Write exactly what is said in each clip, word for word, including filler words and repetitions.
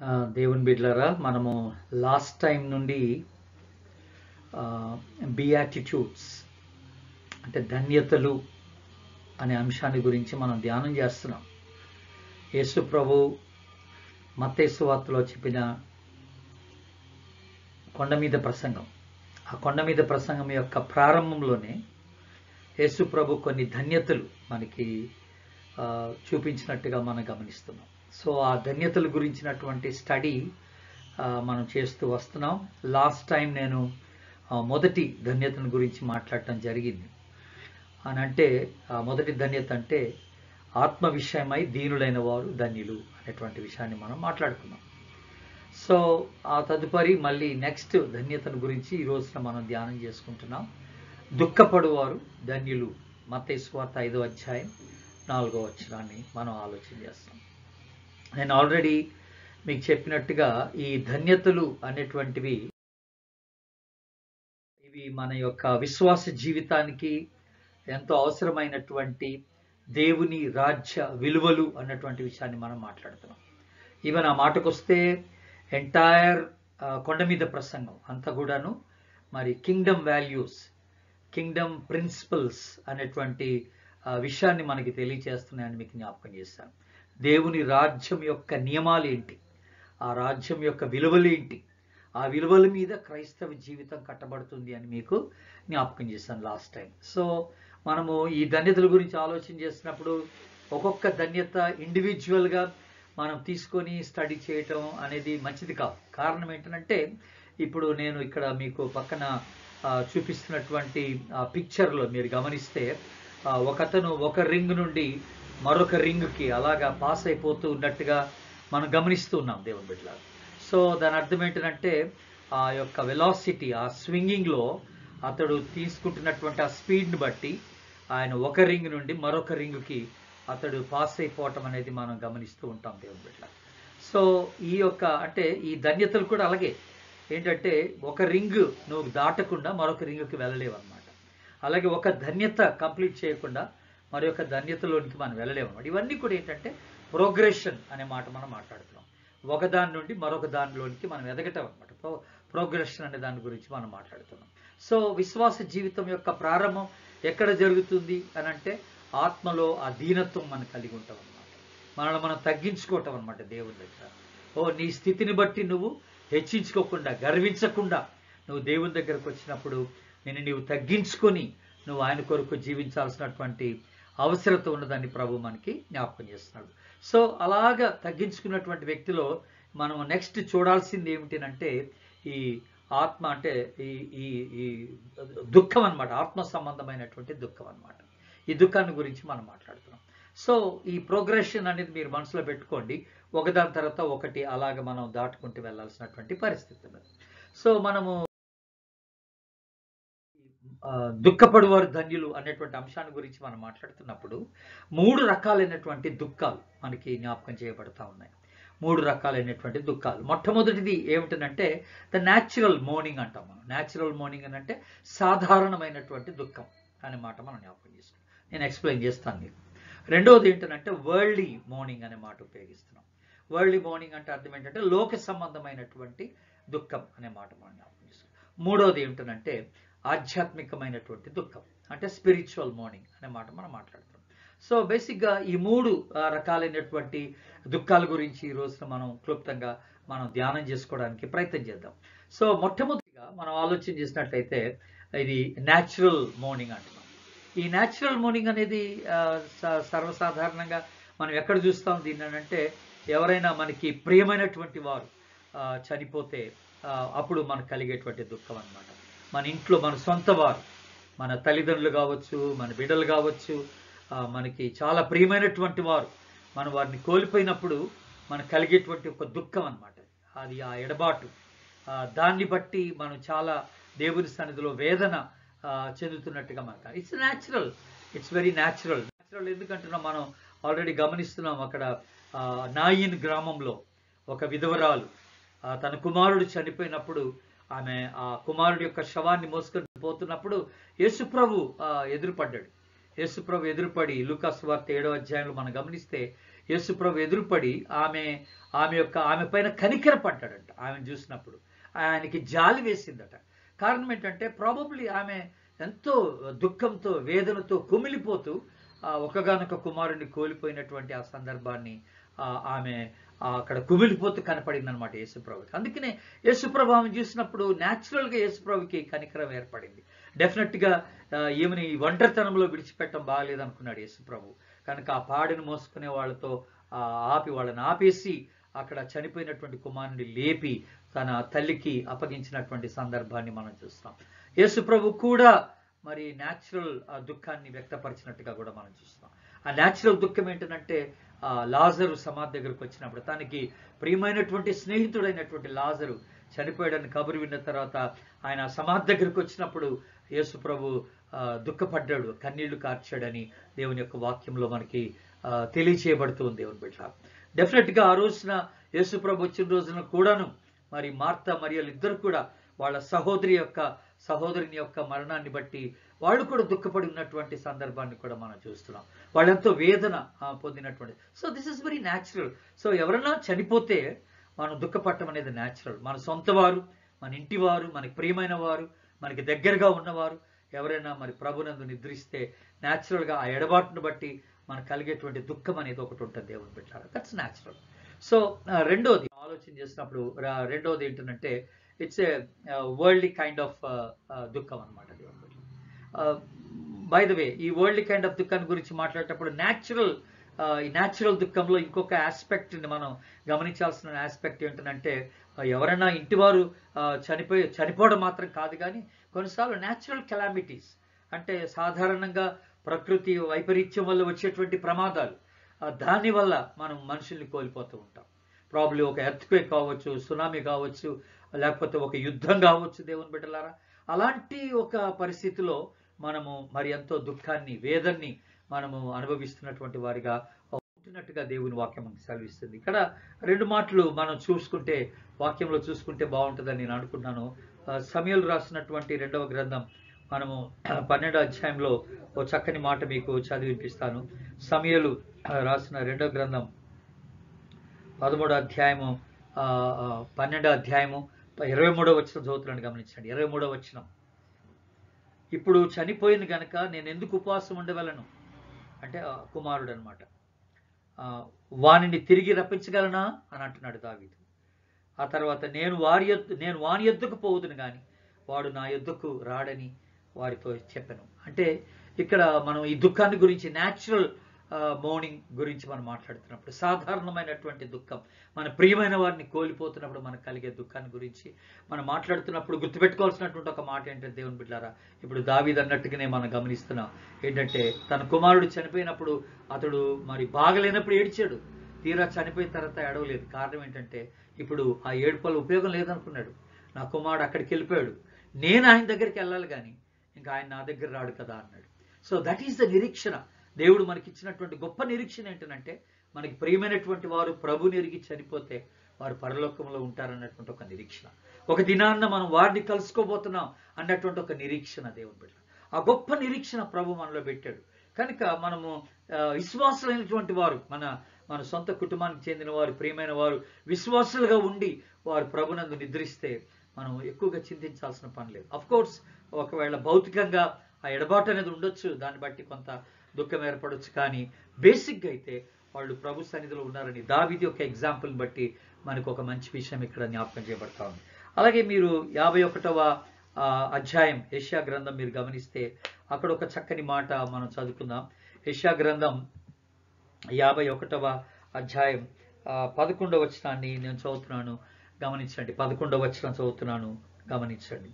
ఆ, దేవుని బిడ్డలారా, మనము లాస్ట్ టైం నుండి బియాటిట్యూడ్స్ అంటే ధన్యతలు అనే అంశాన్ని గురించి మనం ధ్యానం చేస్తున్నాం. యేసు ప్రభు మత్తయి సువార్తలో చెప్పిన కొండ మీద ప్రసంగం, ఆ కొండ మీద ప్రసంగం యొక్క ప్రారంభంలోనే యేసు ప్రభు కొన్ని ధన్యతలు మనకి ఆ, చూపించినట్టుగా మనం గమనిస్తున్నాం. సో ఆ ధన్యతల గురించినటువంటి స్టడీ ఆ, మనం చేస్తూ వస్తున్నాం. లాస్ట్ టైం నేను ఆ, మొదటి ధన్యతను గురించి మాట్లాడటం జరిగింది. అని అంటే ఆ మొదటి ధన్యత అంటే ఆత్మ విషయమై దీనులైన వారు ధన్యులు అనేటువంటి విషయాన్ని మనం మాట్లాడుకున్నాం. సో ఆ తదుపరి మళ్ళీ నెక్స్ట్ ధన్యతను గురించి ఈ రోజున మనం ధ్యానం చేసుకుంటున్నాం. దుఃఖపడువారు ధన్యులు, మత్తయి సువార్త ఐదో అధ్యాయం నాలుగో వచనాన్ని మనం ఆలోచన చేస్తాం. నేను ఆల్రెడీ మీకు చెప్పినట్టుగా ఈ ధన్యతలు అనేటువంటివి ఇవి మన యొక్క విశ్వాస జీవితానికి ఎంతో అవసరమైనటువంటి దేవుని రాజ్య విలువలు అన్నటువంటి విషయాన్ని మనం మాట్లాడుతున్నాం. ఈవెన్ ఆ మాటకొస్తే ఎంటైర్ కొండ మీద ప్రసంగం అంతా కూడాను మరి కింగ్డమ్ వాల్యూస్, కింగ్డమ్ ప్రిన్సిపల్స్ అనేటువంటి ఆ, విషయాన్ని మనకి తెలియచేస్తున్నాయని మీకు జ్ఞాపకం చేశాను. దేవుని రాజ్యం యొక్క నియమాలు ఏంటి, ఆ రాజ్యం యొక్క విలువలు ఏంటి, ఆ విలువల మీద క్రైస్తవ జీవితం కట్టబడుతుంది అని మీకు జ్ఞాపకం చేశాను లాస్ట్ టైం. సో మనము ఈ ధన్యతల గురించి ఆలోచన చేసినప్పుడు ఒక్కొక్క ధన్యత ఇండివిజువల్గా మనం తీసుకొని స్టడీ చేయటం అనేది మంచిది కాదు. కారణం ఏంటంటే ఇప్పుడు నేను ఇక్కడ మీకు పక్కన ఆ, చూపిస్తున్నటువంటి ఆ పిక్చర్లో మీరు గమనిస్తే ఆ, ఒకతను ఒక రింగ్ నుండి మరొక రింగ్కి అలాగా పాస్ అయిపోతూ ఉన్నట్టుగా మనం గమనిస్తూ ఉన్నాం దేవుని బిడ్డలారా. సో దాని అర్థం ఏంటంటే ఆ యొక్క వెలాసిటీ, ఆ స్వింగింగ్లో అతడు తీసుకుంటున్నటువంటి ఆ స్పీడ్ని బట్టి ఆయన ఒక రింగ్ నుండి మరొక రింగ్కి అతడు పాస్ అయిపోవటం అనేది మనం గమనిస్తూ ఉంటాం దేవుని బిడ్డలారా. సో ఈ యొక్క అంటే ఈ ధన్యతలు కూడా అలాగే ఏంటంటే ఒక రింగ్ నువ్వు దాటకుండా మరొక రింగ్కి వెళ్ళలేవు అనమాట. అలాగే ఒక ధన్యత కంప్లీట్ చేయకుండా మరొక ధన్యతలోనికి మనం వెళ్ళలేము అనమాట. ఇవన్నీ కూడా ఏంటంటే ప్రోగ్రెషన్ అనే మాట మనం మాట్లాడుతున్నాం. ఒక దాని నుండి మరొక దానిలోనికి మనం ఎదగటం అనమాట. ప్రో ప్రోగ్రెషన్ అనే దాని గురించి మనం మాట్లాడుతున్నాం. సో విశ్వాస జీవితం యొక్క ప్రారంభం ఎక్కడ జరుగుతుంది అని అంటే ఆత్మలో ఆ దీనత్వం మనం కలిగి ఉంటాం అనమాట. మనల్ని మనం తగ్గించుకోవటం అనమాట దేవుని దగ్గర. ఓ నీ స్థితిని బట్టి నువ్వు హెచ్చించుకోకుండా, గర్వించకుండా నువ్వు దేవుని దగ్గరకు వచ్చినప్పుడు నేను నీవు తగ్గించుకొని నువ్వు ఆయన కొరకు జీవించాల్సినటువంటి అవసరత ఉన్నదాన్ని ప్రభు మనకి జ్ఞాపకం చేస్తున్నాడు. సో అలాగా తగ్గించుకున్నటువంటి వ్యక్తిలో మనం నెక్స్ట్ చూడాల్సింది ఏమిటంటే ఈ ఆత్మ అంటే ఈ ఈ ఈ దుఃఖం అనమాట, ఆత్మ సంబంధమైనటువంటి దుఃఖం అనమాట. ఈ దుఃఖాన్ని గురించి మనం మాట్లాడుతున్నాం. సో ఈ ప్రోగ్రెషన్ అనేది మీరు మనసులో పెట్టుకోండి. ఒకదాని తర్వాత ఒకటి అలాగ మనం దాటుకుంటూ వెళ్ళాల్సినటువంటి పరిస్థితి ఉన్నది. సో మనము ఆ, దుఃఖపడువారు ధన్యులు అనేటువంటి అంశాన్ని గురించి మనం మాట్లాడుతున్నప్పుడు మూడు రకాలైనటువంటి దుఃఖాలు మనకి జ్ఞాపకం చేయబడతా ఉన్నాయి. మూడు రకాలైనటువంటి దుఃఖాలు. మొట్టమొదటిది ఏమిటంటే ద న్యాచురల్ మోర్నింగ్ అంటాం మనం. న్యాచురల్ మోర్నింగ్ అని అంటే సాధారణమైనటువంటి దుఃఖం అనే మాట మనం జ్ఞాపకం చేసుకుంటాం. నేను ఎక్స్ప్లెయిన్ చేస్తాను మీకు. రెండవది ఏంటంటే వరల్డ్లీ మోర్నింగ్ అనే మాట ఉపయోగిస్తున్నాం. వరల్డ్లీ మోర్నింగ్ అంటే అర్థం ఏంటంటే లోక సంబంధమైనటువంటి దుఃఖం అనే మాట మనం జ్ఞాపకం చేసుకుంటాం. మూడవది ఏంటంటే ఆధ్యాత్మికమైనటువంటి దుఃఖం అంటే స్పిరిచువల్ మోర్నింగ్ అనే మాట మనం మాట్లాడుతున్నాం. సో బేసిక్గా ఈ మూడు ఆ, రకాలైనటువంటి దుఃఖాల గురించి ఈ రోజున మనం క్లుప్తంగా మనం ధ్యానం చేసుకోవడానికి ప్రయత్నం చేద్దాం. సో మొట్టమొదటిగా మనం ఆలోచన చేసినట్టయితే ఇది న్యాచురల్ మోర్నింగ్ అంటున్నాం. ఈ న్యాచురల్ మోర్నింగ్ అనేది ఆ, స- సర్వసాధారణంగా మనం ఎక్కడ చూస్తాం దీన్ని అంటే ఎవరైనా మనకి ప్రియమైనటువంటి వారు ఆ, చనిపోతే ఆ, అప్పుడు మనకు కలిగేటువంటి దుఃఖం అన్నమాట. మన ఇంట్లో మన సొంత వారు, మన తల్లిదండ్రులు కావచ్చు, మన బిడ్డలు కావచ్చు, ఆ, మనకి చాలా ప్రియమైనటువంటి వారు మనం వారిని కోల్పోయినప్పుడు మనకు కలిగేటువంటి ఒక దుఃఖం అన్నమాట. అది ఆ ఎడబాటు, ఆ, దాన్ని బట్టి మనం చాలా దేవుని సన్నిధిలో వేదన ఆ, చెందుతున్నట్టుగా మనకు it's natural, it's very natural. Natural ఎందుకంటున్నాం మనం ఆల్రెడీ గమనిస్తున్నాం. అక్కడ ఆ, నాయిన్ గ్రామంలో ఒక విధవరాలు ఆ, తన కుమారుడు చనిపోయినప్పుడు ఆమె ఆ కుమారుడు యొక్క శవాన్ని మోసుకొని పోతున్నప్పుడు యేసుప్రభు ఆ, ఎదురుపడ్డాడు. యేసుప్రభు ఎదురుపడి లూకాసు వార్త ఏడో అధ్యాయంలో మనం గమనిస్తే యేసుప్రభు ఎదురుపడి ఆమె ఆమె యొక్క ఆమె పైన కనికర పడ్డాడంట. ఆమెను చూసినప్పుడు ఆయనకి జాలి వేసిందట. కారణం ఏంటంటే ప్రాబబ్లీ ఆమె ఎంతో దుఃఖంతో వేదనతో కుమిలిపోతూ ఒకగానొక కుమారుడిని కోల్పోయినటువంటి ఆ సందర్భాన్ని ఆమె అక్కడ కుమిలిపోతూ కనపడింది అనమాట యేసుప్రభుకి. అందుకనే యేసుప్రభు ఆమె చూసినప్పుడు న్యాచురల్గా యేసుప్రభుకి కనికరం ఏర్పడింది. డెఫినెట్గా ఈమెని ఒంటరితనంలో విడిచిపెట్టడం బాగలేదు అనుకున్నాడు యేసుప్రభు. కనుక ఆ పాడిని మోసుకునే వాళ్ళతో ఆపి వాళ్ళని ఆపేసి అక్కడ చనిపోయినటువంటి కుమారుని లేపి తన తల్లికి అప్పగించినటువంటి సందర్భాన్ని మనం చూస్తాం. యేసుప్రభు కూడా మరి న్యాచురల్ దుఃఖాన్ని వ్యక్తపరిచినట్టుగా కూడా మనం చూస్తాం. ఆ న్యాచురల్ దుఃఖం ఏంటంటే లాజరు సమాధి దగ్గరకు వచ్చినప్పుడు తనకి ప్రియమైనటువంటి స్నేహితుడైనటువంటి లాజరు చనిపోయాడని కబురు విన్న తర్వాత ఆయన సమాధి దగ్గరకు వచ్చినప్పుడు యేసుప్రభు దుఃఖపడ్డాడు, కన్నీళ్లు కార్చాడని దేవుని యొక్క వాక్యంలో మనకి తెలియచేయబడుతుంది. దేవుని బిడ్డ డెఫినెట్గా ఆ రోజున యేసుప్రభు వచ్చిన రోజున కూడాను మరి మార్తా మరియలు ఇద్దరు కూడా వాళ్ళ సహోదరి యొక్క సహోదరుని యొక్క మరణాన్ని బట్టి వాళ్ళు కూడా దుఃఖపడి ఉన్నటువంటి సందర్భాన్ని కూడా మనం చూస్తున్నాం. వాళ్ళెంతో వేదన పొందినటువంటి. So this is very natural. So ఎవరైనా చనిపోతే మనం దుఃఖపడటం అనేది న్యాచురల్. మన సొంత వారు, మన ఇంటి వారు, మనకి ప్రియమైన వారు, మనకి దగ్గరగా ఉన్నవారు ఎవరైనా మరి ప్రభునందు నిద్రిస్తే న్యాచురల్గా ఆ ఎడబాటును బట్టి మనకు కలిగేటువంటి దుఃఖం అనేది ఒకటి ఉంటుంది. దేవుని పెట్టాలి, దట్స్ న్యాచురల్. సో రెండోది ఆలోచన చేసినప్పుడు రెండోది ఏంటంటే it's a worldly kind of దుఃఖం అనమాట. బై ద వే ఈ వరల్డ్లీ కైండ్ ఆఫ్ దుఃఖాన్ని గురించి మాట్లాడేటప్పుడు న్యాచురల్ ఈ న్యాచురల్ దుఃఖంలో ఇంకొక ఆస్పెక్ట్ని మనం గమనించాల్సిన ఆస్పెక్ట్ ఏంటంటే ఎవరైనా ఇంటివారు చనిపోయి చనిపోవడం మాత్రం కాదు, కానీ కొన్నిసార్లు న్యాచురల్ కెలామిటీస్ అంటే సాధారణంగా ప్రకృతి వైపరీత్యం వల్ల వచ్చేటువంటి ప్రమాదాలు, దానివల్ల మనం మనుషుల్ని కోల్పోతూ ఉంటాం. ప్రాబ్లీ ఒక ఎర్త్క్వేక్ కావచ్చు, సునామీ కావచ్చు, లేకపోతే ఒక యుద్ధం కావచ్చు. దేవుని బిడ్డలారా, అలాంటి ఒక పరిస్థితిలో మనము మరి ఎంతో దుఃఖాన్ని వేదన్ని మనము అనుభవిస్తున్నటువంటి వారిగా ఉంటున్నట్టుగా దేవుని వాక్యం మనకు సెలవిస్తుంది. ఇక్కడ రెండు మాటలు మనం చూసుకుంటే వాక్యంలో చూసుకుంటే బాగుంటుందని నేను అనుకుంటున్నాను. సమూయేలు రాసినటువంటి రెండవ గ్రంథం మనము పన్నెండో అధ్యాయంలో ఓ చక్కని మాట మీకు చదివిపిస్తాను. సమూయేలు రాసిన రెండవ గ్రంథం పదమూడో అధ్యాయము పన్నెండో అధ్యాయము ఇరవై మూడో వచనం చదువుతున్నాను, గమనించండి. ఇరవై మూడో వచనం, ఇప్పుడు చనిపోయింది గనక నేను ఎందుకు ఉపవాసం ఉండవలను అంటే కుమారుడు అనమాట, వానిని తిరిగి రప్పించగలనా అని అంటున్నాడు దావీదు. ఆ తర్వాత నేను వారి యొద్ద నేను వాని యొద్దకు పోవుదును కానీ వాడు నా యొద్దకు రాడని వారితో చెప్పాను. అంటే ఇక్కడ మనం ఈ దుఃఖాన్ని గురించి న్యాచురల్ మౌనింగ్ గురించి మనం మాట్లాడుతున్నప్పుడు సాధారణమైనటువంటి దుఃఖం, మన ప్రియమైన వారిని కోల్పోతున్నప్పుడు మనకు కలిగే దుఃఖాన్ని గురించి మనం మాట్లాడుతున్నప్పుడు గుర్తుపెట్టుకోవాల్సినటువంటి ఒక మాట ఏంటంటే దేవుని బిడ్డలారా, ఇప్పుడు దావీదు అన్నట్టుగానే మనం గమనిస్తున్నాం. ఏంటంటే తన కుమారుడు చనిపోయినప్పుడు అతడు మరి బాగలేనప్పుడు ఏడ్చాడు, తీరా చనిపోయిన తర్వాత ఏడవలేదు. కారణం ఏంటంటే ఇప్పుడు ఆ ఏడుపల ఉపయోగం లేదనుకున్నాడు. నా కుమారుడు అక్కడికి వెళ్ళిపోయాడు, నేను ఆయన దగ్గరికి వెళ్ళాలి కానీ ఇంకా ఆయన నా దగ్గర రాడు కదా అన్నాడు. సో దట్ ఈస్ ద నిరీక్షణ. దేవుడు మనకి ఇచ్చినటువంటి గొప్ప నిరీక్షణ ఏంటంటే మనకి ప్రియమైనటువంటి వారు ప్రభుని ఎరిగి చనిపోతే వారు పరలోకంలో ఉంటారన్నటువంటి ఒక నిరీక్షణ. ఒక దినాన్న మనం వారిని కలుసుకోబోతున్నాం అన్నటువంటి ఒక నిరీక్షణ దేవుని బిడ్డ. ఆ గొప్ప నిరీక్షణ ప్రభు మనలో పెట్టాడు. కనుక మనము విశ్వాసులైనటువంటి వారు, మన మన సొంత కుటుంబానికి చెందిన వారు, ప్రియమైన వారు విశ్వాసులుగా ఉండి వారు ప్రభునందు నిద్రిస్తే మనం ఎక్కువగా చింతించాల్సిన పని లేదు. అఫ్ కోర్స్ ఒకవేళ భౌతికంగా ఆ ఎడబాటు అనేది ఉండొచ్చు, దాన్ని బట్టి కొంత దుఃఖం ఏర్పడవచ్చు, కానీ బేసిక్గా అయితే వాళ్ళు ప్రభు సన్నిధిలో ఉన్నారని దావీదు ఒక ఎగ్జాంపుల్ బట్టి మనకు ఒక మంచి విషయం ఇక్కడ జ్ఞాపకం చేయబడతా ఉంది. అలాగే మీరు యాభై ఒకటవ అధ్యాయం యెషయా గ్రంథం మీరు గమనిస్తే అక్కడ ఒక చక్కని మాట మనం చదువుకుందాం. యెషయా గ్రంథం యాభై ఒకటవ అధ్యాయం పదకొండవ వచనాన్ని నేను చదువుతున్నాను, గమనించండి. పదకొండవ వచనం చదువుతున్నాను, గమనించండి.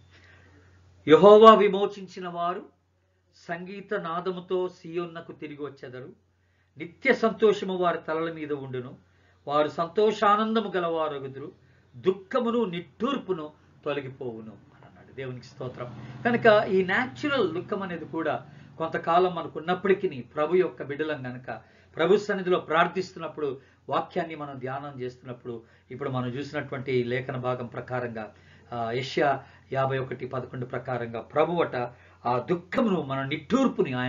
యెహోవా విమోచించిన వారు సంగీత నాదముతో సియోన్నకు తిరిగి వచ్చెదరు, నిత్య సంతోషము వారి తలల మీద ఉండును, వారు సంతోషానందము గలవారగుదురు, దుఃఖమును నిట్టూర్పును తొలగిపోవును అని అన్నాడు. దేవునికి స్తోత్రం. కనుక ఈ న్యాచురల్ దుఃఖం అనేది కూడా కొంతకాలం మనకు ఉన్నప్పటికీ ప్రభు యొక్క బిడ్డలం గనక ప్రభు సన్నిధిలో ప్రార్థిస్తున్నప్పుడు, వాక్యాన్ని మనం ధ్యానం చేస్తున్నప్పుడు, ఇప్పుడు మనం చూసినటువంటి లేఖన భాగం ప్రకారంగా యెషయా యాభై ఒకటి పదకొండు ప్రకారంగా ప్రభువట ఆ దుఃఖమును, మన నిట్టూర్పుని ఆయన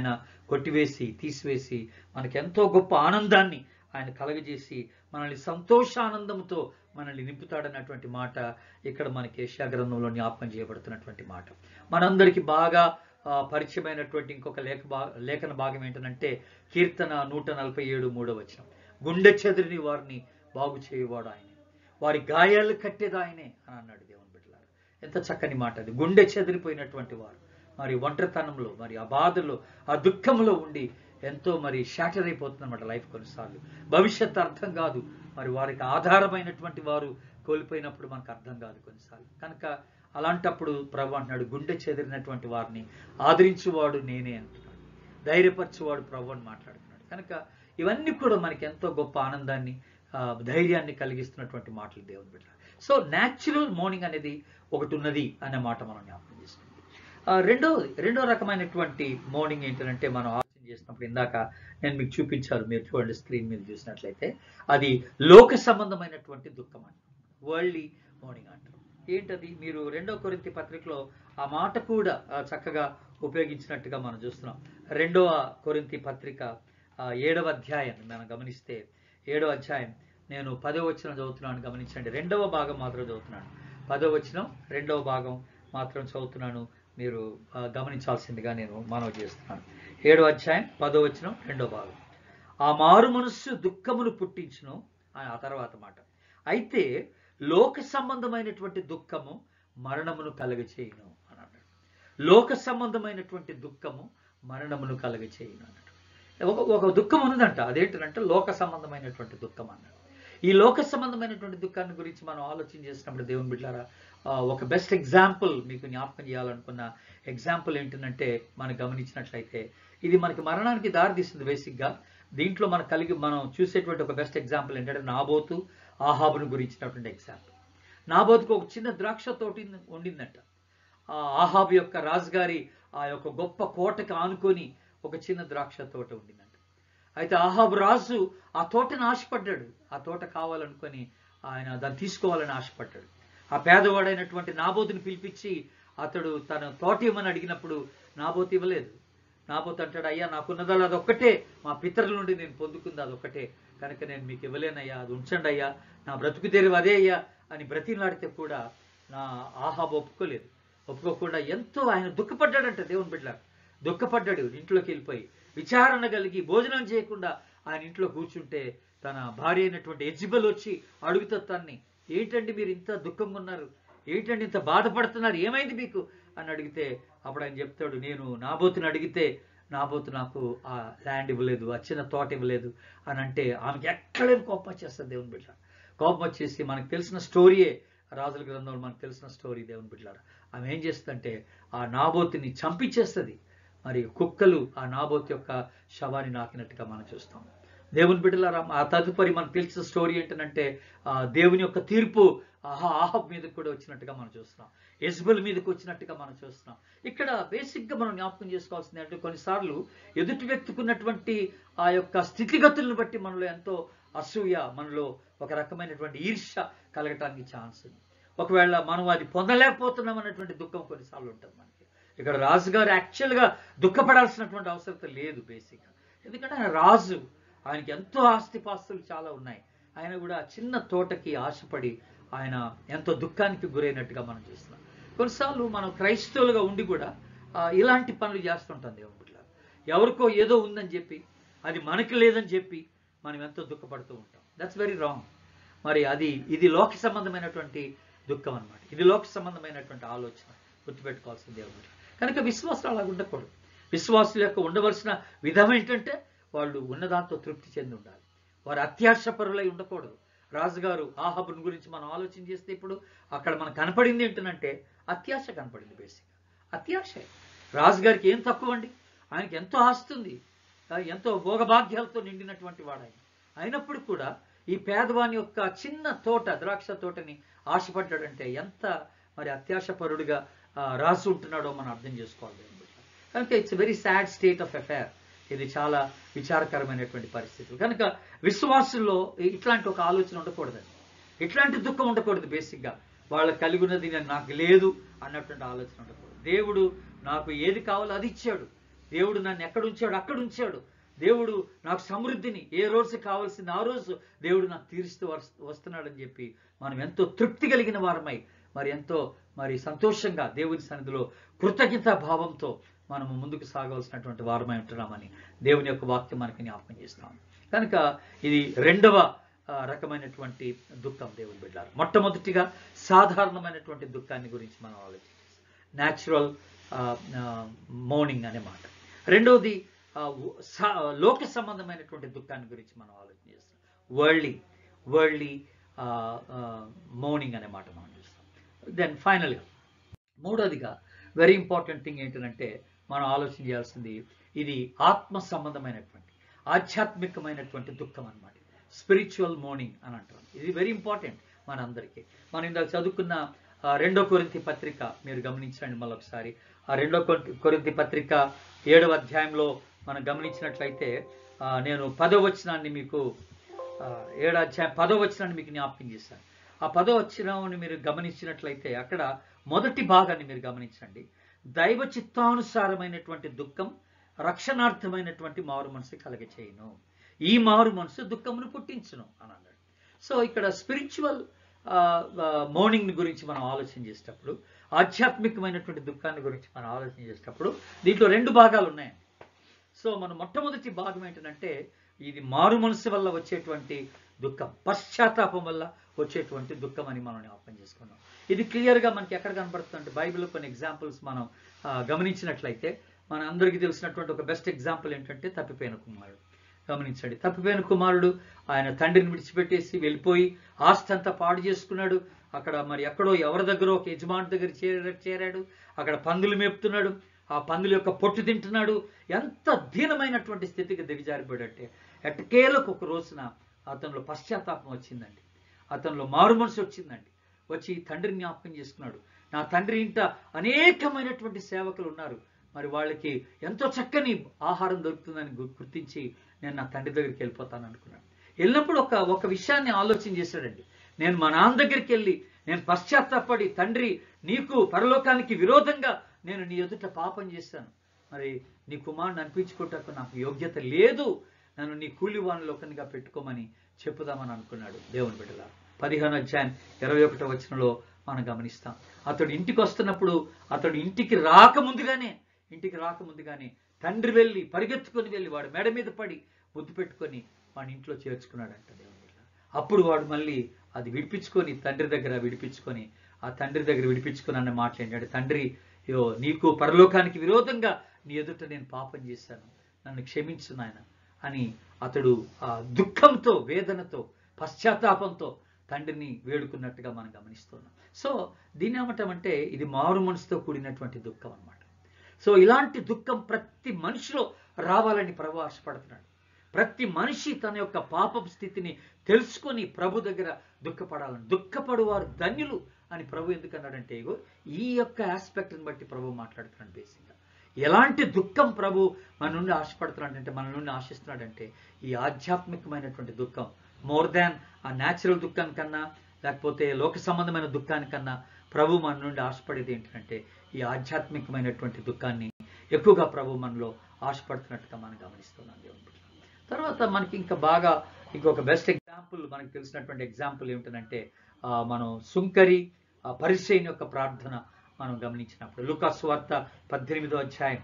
కొట్టివేసి తీసివేసి మనకి ఎంతో గొప్ప ఆనందాన్ని ఆయన కలగజేసి మనల్ని సంతోషానందంతో మనల్ని నింపుతాడన్నటువంటి మాట ఇక్కడ మనకి యెషయా గ్రంథంలో జ్ఞాపకం చేయబడుతున్నటువంటి మాట. మనందరికీ బాగా పరిచయమైనటువంటి ఇంకొక లేఖ భా లేఖన భాగం ఏంటంటే కీర్తన నూట నలభై ఏడు మూడో వచనం. గుండె చెదిరిని వారిని బాగు చేయవాడు ఆయనే, వారి గాయాలు కట్టేది ఆయనే అని అన్నాడు దేవుని బిడ్డలారా. ఎంత చక్కని మాట అది. గుండె చెదిరిపోయినటువంటి వారు మరి ఒంటరితనంలో, మరి ఆ బాధలో, ఆ దుఃఖంలో ఉండి ఎంతో మరి షాటర్ అయిపోతుందన్నమాట లైఫ్ కొన్నిసార్లు. భవిష్యత్తు అర్థం కాదు, మరి వారికి ఆధారమైనటువంటి వారు కోల్పోయినప్పుడు మనకు అర్థం కాదు కొన్నిసార్లు. కనుక అలాంటప్పుడు ప్రభు అంటున్నాడు, గుండె చెదిరినటువంటి వారిని ఆదరించువాడు నేనే అంటున్నాడు, ధైర్యపరచువాడు ప్రభు అని మాట్లాడుతున్నాడు. కనుక ఇవన్నీ కూడా మనకి ఎంతో గొప్ప ఆనందాన్ని, ధైర్యాన్ని కలిగిస్తున్నటువంటి మాటలు దేవుని బిడ్డ. సో న్యాచురల్ మోర్నింగ్ అనేది ఒకటి ఉన్నది అనే మాట మనం జ్ఞాపకం చేసుకుంటాం. రెండో రెండో రకమైనటువంటి మోర్నింగ్ ఏంటంటే మనం ఆలోచన చేసినప్పుడు ఇందాక నేను మీకు చూపించాను, మీరు చూడండి స్క్రీన్ మీద చూసినట్లయితే, అది లోక సంబంధమైనటువంటి దుఃఖం అంటారు, వరల్డ్లీ మోర్నింగ్ అంటారు. ఏంటది? మీరు రెండో కొరింథీ పత్రికలో ఆ మాట కూడా చక్కగా ఉపయోగించినట్టుగా మనం చూస్తున్నాం. రెండవ కొరింథీ పత్రిక ఏడవ అధ్యాయం మనం గమనిస్తే, ఏడవ అధ్యాయం నేను పదో వచనం చదువుతున్నాను, గమనించండి. రెండవ భాగం మాత్రం చదువుతున్నాను, పదో వచనం రెండవ భాగం మాత్రం చదువుతున్నాను, మీరు గమనించాల్సిందిగా నేను మనవి చేస్తున్నాను. ఏడవ అధ్యాయం పదో వచనం రెండవ భాగం. ఆ మారు మనస్సు దుఃఖమును పుట్టించును, ఆ తర్వాత మాట, అయితే లోక సంబంధమైనటువంటి దుఃఖము మరణమును కలగచేయును అని అన్నాడు. లోక సంబంధమైనటువంటి దుఃఖము మరణమును కలగచేయును అన్నాడు. ఒక ఒక దుఃఖం ఉన్నదంట, అదేంటంటే లోక సంబంధమైనటువంటి దుఃఖం అన్నాడు. ఈ లోక సంబంధమైనటువంటి దుఃఖాన్ని గురించి మనం ఆలోచన చేసినప్పుడు దేవుని బిడ్డలారా, ఒక బెస్ట్ ఎగ్జాంపుల్ మీకు జ్ఞాపకం చేయాలనుకున్న ఎగ్జాంపుల్ ఏంటంటే మనం గమనించినట్లయితే ఇది మనకి మరణానికి దారితీస్తుంది బేసిక్గా. దీంట్లో మనం కలిగి మనం చూసేటువంటి ఒక బెస్ట్ ఎగ్జాంపుల్ ఏంటంటే నాబోతు ఆహాబును గురించినటువంటి ఎగ్జాంపుల్. నాబోతుకు ఒక చిన్న ద్రాక్ష తోటి ఉండిందంట. ఆ ఆహాబు యొక్క రాజుగారి ఆ యొక్క గొప్ప కోటకు ఆనుకొని ఒక చిన్న ద్రాక్ష తోట ఉండిందంట. అయితే ఆహాబు రాజు ఆ తోటను ఆశపడ్డాడు, ఆ తోట కావాలనుకొని ఆయన దాన్ని తీసుకోవాలని ఆశపడ్డాడు. ఆ పేదవాడైనటువంటి నాబోతుని పిలిపించి అతడు తన తోట ఇవ్వమని అడిగినప్పుడు నాబోతు ఇవ్వలేదు. నాబోతు అంటాడు, అయ్యా నాకున్నదల్లా అదొక్కటే, మా పితరుల నుండి నేను పొందుకుంది అదొక్కటే, కనుక నేను మీకు ఇవ్వలేనయ్యా, అది ఉంచండి అయ్యా, నా బ్రతుకు తెరువు అదే అయ్యా అని బ్రతిలాడితే కూడా నా ఆహాబు ఒప్పుకోలేదు. ఒప్పుకోకుండా ఎంతో ఆయన దుఃఖపడ్డాడంట. దేవుని బిడ్డ దుఃఖపడ్డాడు. ఇంట్లోకి వెళ్ళిపోయి విచారణ కలిగి భోజనం చేయకుండా ఆయన ఇంట్లో కూర్చుంటే తన భార్య అయినటువంటి యెజెబెల్ వచ్చి అడుగుతా తన్ని, ఏంటండి మీరు ఇంత దుఃఖంగా ఉన్నారు, ఏంటండి ఇంత బాధపడుతున్నారు, ఏమైంది మీకు అని అడిగితే అప్పుడు ఆయన చెప్తాడు, నేను నాబోతుని అడిగితే నాబోతు నాకు ఆ ల్యాండ్ ఇవ్వలేదు, ఆ చిన్న తోట ఇవ్వలేదు అని అంటే ఆమెకి ఎక్కడేం కోపం వచ్చేస్తుంది దేవుని బిడ్డ. కోపం వచ్చేసి మనకు తెలిసిన స్టోరీయే, రాజుల గ్రంథంలో మనకు తెలిసిన స్టోరీ దేవుని బిడ్డలారా. ఆమె ఏం చేస్తుందంటే ఆ నాబోతుని చంపించేస్తుంది. మరి కుక్కలు ఆ నాబోతు యొక్క శవాన్ని నాకినట్టుగా మనం చూస్తాం. దేవుని బిడ్డలారా, ఆ తదుపరి మనకు తెలిసిన స్టోరీ ఏంటంటే ఆ దేవుని యొక్క తీర్పు ఆహా ఆహాబ్ మీదకి కూడా వచ్చినట్టుగా మనం చూస్తున్నాం, యెజెబెల్ మీదకి వచ్చినట్టుగా మనం చూస్తున్నాం. ఇక్కడ బేసిక్గా మనం జ్ఞాపకం చేసుకోవాల్సింది అంటే కొన్నిసార్లు ఎదుటి వ్యక్తికున్నటువంటి ఆ యొక్క స్థితిగతులను బట్టి మనలో ఎంతో అసూయ, మనలో ఒక రకమైనటువంటి ఈర్ష్య కలగటానికి ఛాన్స్ ఉంది. ఒకవేళ మనం అది పొందలేకపోతున్నాం అన్నటువంటి దుఃఖం కొన్నిసార్లు ఉంటుంది మనకి. ఇక్కడ రాజుగారు యాక్చువల్గా దుఃఖపడాల్సినటువంటి అవసరం లేదు బేసిక్గా, ఎందుకంటే ఆయన రాజు, ఆయనకి ఎంతో ఆస్తిపాస్తులు చాలా ఉన్నాయి. ఆయన కూడా చిన్న తోటకి ఆశపడి ఆయన ఎంతో దుఃఖానికి గురైనట్టుగా మనం చూస్తున్నాం. కొన్నిసార్లు మనం క్రైస్తవులుగా ఉండి కూడా ఇలాంటి పనులు చేస్తుంటాం దేవుని బిడ్డలారా. ఎవరికో ఏదో ఉందని చెప్పి అది మనకి లేదని చెప్పి మనం ఎంతో దుఃఖపడుతూ ఉంటాం. That's very wrong. మరి అది ఇది లోక సంబంధమైనటువంటి దుఃఖం అన్నమాట. ఇది లోక సంబంధమైనటువంటి ఆలోచన, గుర్తుపెట్టుకోవాల్సిన దేవుని బిడ్డ. కనుక విశ్వాసాలు అలా ఉండకూడదు. విశ్వాసుల యొక్క ఉండవలసిన విధం ఏంటంటే వాళ్ళు ఉన్నదాంతో తృప్తి చెంది ఉండాలి. వారు అత్యాశపరులై ఉండకూడదు. రాజుగారు ఆహాబుని గురించి మనం ఆలోచన చేస్తే ఇప్పుడు అక్కడ మనకు కనపడింది ఏంటంటే అత్యాశ కనపడింది. బేసిక్గా అత్యాశ. రాజుగారికి ఏం తక్కువ అండి, ఆయనకి ఎంతో ఆస్తుంది, ఎంతో భోగభాగ్యాలతో నిండినటువంటి వాడు ఆయన. అయినప్పుడు కూడా ఈ పేదవాని యొక్క చిన్న తోట, ద్రాక్ష తోటని ఆశపడ్డాడంటే ఎంత మరి అత్యాశపరుడిగా రాసి ఉంటున్నాడో మనం అర్థం చేసుకోవాలి. కనుక it's very sad state of affair. ఇది చాలా విచారకరమైనటువంటి పరిస్థితులు. కనుక విశ్వాసుల్లో ఇట్లాంటి ఒక ఆలోచన ఉండకూడదండి, ఇట్లాంటి దుఃఖం ఉండకూడదు. బేసిక్గా వాళ్ళకి కలిగి ఉన్నది నాకు లేదు అన్నటువంటి ఆలోచన ఉండకూడదు. దేవుడు నాకు ఏది కావాలో అది ఇచ్చాడు, దేవుడు నన్ను ఎక్కడ ఉంచాడు అక్కడ ఉంచాడు. దేవుడు నాకు సమృద్ధిని ఏ రోజు కావాల్సింది ఆ రోజు దేవుడు నాకు తీరుస్తూ వస్తున్నాడని చెప్పి మనం ఎంతో తృప్తి కలిగిన వారమై మరి ఎంతో మరి సంతోషంగా దేవుని సన్నిధిలో కృతజ్ఞతా భావంతో మనము ముందుకు సాగవలసినటువంటి వారమై ఉంటున్నామని దేవుని యొక్క వాక్యం మనకి జ్ఞాపకం చేస్తాం. కనుక ఇది రెండవ రకమైనటువంటి దుఃఖం దేవుని బిడ్డలారా. మొట్టమొదటిగా సాధారణమైనటువంటి దుఃఖాన్ని గురించి మనం ఆలోచించాం, న్యాచురల్ మౌర్నింగ్ అనే మాట. రెండవది లోక సంబంధమైనటువంటి దుఃఖాన్ని గురించి మనం ఆలోచన చేస్తాం, వరల్డ్లీ వరల్డ్లీ మౌర్నింగ్ అనే మాట మనం చూస్తాం. దెన్ ఫైనల్గా మూడోదిగా వెరీ ఇంపార్టెంట్ థింగ్ ఏంటంటే మనం ఆలోచన చేయాల్సింది ఇది ఆత్మ సంబంధమైనటువంటి ఆధ్యాత్మికమైనటువంటి దుఃఖం అన్నమాట, స్పిరిచువల్ మౌర్నింగ్ అని అంటారు. ఇది వెరీ ఇంపార్టెంట్ మన అందరికీ. మనం ఇందాక చదువుకున్న రెండో కొరింథీ పత్రిక మీరు గమనించండి మళ్ళొకసారి. ఆ రెండో కొరింథీ పత్రిక ఏడవ అధ్యాయంలో మనం గమనించినట్లయితే నేను పదో వచనాన్ని మీకు ఏడో అధ్యాయం పదో వచనాన్ని మీకు జ్ఞాపకం చేశాను. ఆ పదో వచనాన్ని మీరు గమనించినట్లయితే అక్కడ మొదటి భాగాన్ని మీరు గమనించండి. దైవ చిత్తానుసారమైనటువంటి దుఃఖం రక్షణార్థమైనటువంటి మారు మనసు కలగచేయును, ఈ మారు మనసు దుఃఖమును పుట్టించును అని అన్నాడు. సో ఇక్కడ స్పిరిచువల్ మౌర్నింగ్ గురించి మనం ఆలోచన చేసేటప్పుడు, ఆధ్యాత్మికమైనటువంటి దుఃఖాన్ని గురించి మనం ఆలోచన చేసేటప్పుడు దీంట్లో రెండు భాగాలు ఉన్నాయండి. సో మన మొట్టమొదటి భాగం ఏంటంటే ఇది మారు మనసు వల్ల వచ్చేటువంటి దుఃఖం, పశ్చాత్తాపం వల్ల వచ్చేటువంటి దుఃఖం అని మనం జ్ఞాపకం చేసుకున్నాం. ఇది క్లియర్గా మనకి ఎక్కడ కనపడుతుందంటే బైబిల్లో కొన్ని ఎగ్జాంపుల్స్ మనం గమనించినట్లయితే మన అందరికీ తెలిసినటువంటి ఒక బెస్ట్ ఎగ్జాంపుల్ ఏంటంటే తప్పిపోయిన కుమారుడు. గమనించండి, తప్పిపోయిన కుమారుడు ఆయన తండ్రిని విడిచిపెట్టేసి వెళ్ళిపోయి ఆస్తి అంతా పాడు చేసుకున్నాడు. అక్కడ మరి ఎక్కడో ఎవరి దగ్గర ఒక యజమాని దగ్గర చేర చేరాడు అక్కడ పందులు మేపుతున్నాడు, ఆ పందుల యొక్క పొట్టు తింటున్నాడు. ఎంత దీనమైనటువంటి స్థితికి దిగజారిపోయాడంటే ఎట్టకేలకు ఒక రోజున అతనిలో పశ్చాత్తాపం వచ్చిందండి, అతనిలో మారు మనసు వచ్చిందండి. వచ్చి తండ్రిని జ్ఞాపకం చేసుకున్నాడు. నా తండ్రి ఇంట అనేకమైనటువంటి సేవకులు ఉన్నారు, మరి వాళ్ళకి ఎంతో చక్కని ఆహారం దొరుకుతుందని గుర్తించి నేను నా తండ్రి దగ్గరికి వెళ్ళిపోతాను అనుకున్నాను. వెళ్ళినప్పుడు ఒక ఒక విషయాన్ని ఆలోచన చేశాడండి. నేను మా నాన్న దగ్గరికి వెళ్ళి నేను పశ్చాత్తాపడి, తండ్రి నీకు పరలోకానికి విరోధంగా నేను నీ ఎదుట పాపం చేశాను, మరి నీ కుమారుని అనిపించుకోవటానికి నాకు యోగ్యత లేదు, నన్ను నీ కూలివాణిలో ఒకనిగా పెట్టుకోమని చెప్పుదామని అనుకున్నాడు. దేవుని బిడ్డలా పదిహేను అధ్యాయం ఇరవై ఒకటో వచనంలో మనం గమనిస్తాం. అతడు ఇంటికి వస్తున్నప్పుడు అతడు ఇంటికి రాకముందుగానే ఇంటికి రాకముందుగానే తండ్రి వెళ్ళి పరిగెత్తుకొని వెళ్ళి వాడు మెడ మీద పడి ముద్దు పెట్టుకొని వాడి ఇంట్లో చేర్చుకున్నాడంట దేవుని బిడ్డ. అప్పుడు వాడు మళ్ళీ అది విడిపించుకొని తండ్రి దగ్గర విడిపించుకొని ఆ తండ్రి దగ్గర విడిపించుకొని అన్న మాట్లాడాడు, తండ్రి యో నీకు పరలోకానికి విరోధంగా నీ ఎదుట నేను పాపం చేశాను, నన్ను క్షమించు నాయన అని అతడు ఆ దుఃఖంతో వేదనతో పశ్చాత్తాపంతో తండ్రిని వేడుకున్నట్టుగా మనం గమనిస్తున్నాం. సో దీన్ని ఏమంటామంటే ఇది మారు మనసుతో కూడినటువంటి దుఃఖం అన్నమాట. సో ఇలాంటి దుఃఖం ప్రతి మనిషిలో రావాలని ప్రభు ఆశపడుతున్నాడు. ప్రతి మనిషి తన యొక్క పాప స్థితిని తెలుసుకొని ప్రభు దగ్గర దుఃఖపడాలని, దుఃఖపడువారు ధన్యులు అని ప్రభు ఎందుకన్నాడంటే ఇగో ఈ యొక్క ఆస్పెక్ట్ని బట్టి ప్రభు మాట్లాడుతున్నాడు. బేసిక్గా ఎలాంటి దుఃఖం ప్రభు మన నుండి ఆశపడుతున్నాడంటే మన నుండి ఆశిస్తున్నాడంటే ఈ ఆధ్యాత్మికమైనటువంటి దుఃఖం, మోర్ దాన్ ఆ న్యాచురల్ దుఃఖం కన్నా లేకపోతే లోక సంబంధమైన దుఃఖానికన్నా ప్రభు మన నుండి ఆశపడేది ఏంటంటే ఈ ఆధ్యాత్మికమైనటువంటి దుఃఖాన్ని ఎక్కువగా ప్రభు మనలో ఆశపడుతున్నట్టుగా మనం గమనిస్తున్నాం దేవుని బిడ్డ. తర్వాత మనకి ఇంకా బాగా ఇంకొక బెస్ట్ ఎగ్జాంపుల్ మనకి తెలిసినటువంటి ఎగ్జాంపుల్ ఏమిటంటే మనం సుంకరి పరిసయ్యుని యొక్క ప్రార్థన మనం గమనించినప్పుడు లూకా సువార్త పద్దెనిమిదో అధ్యాయం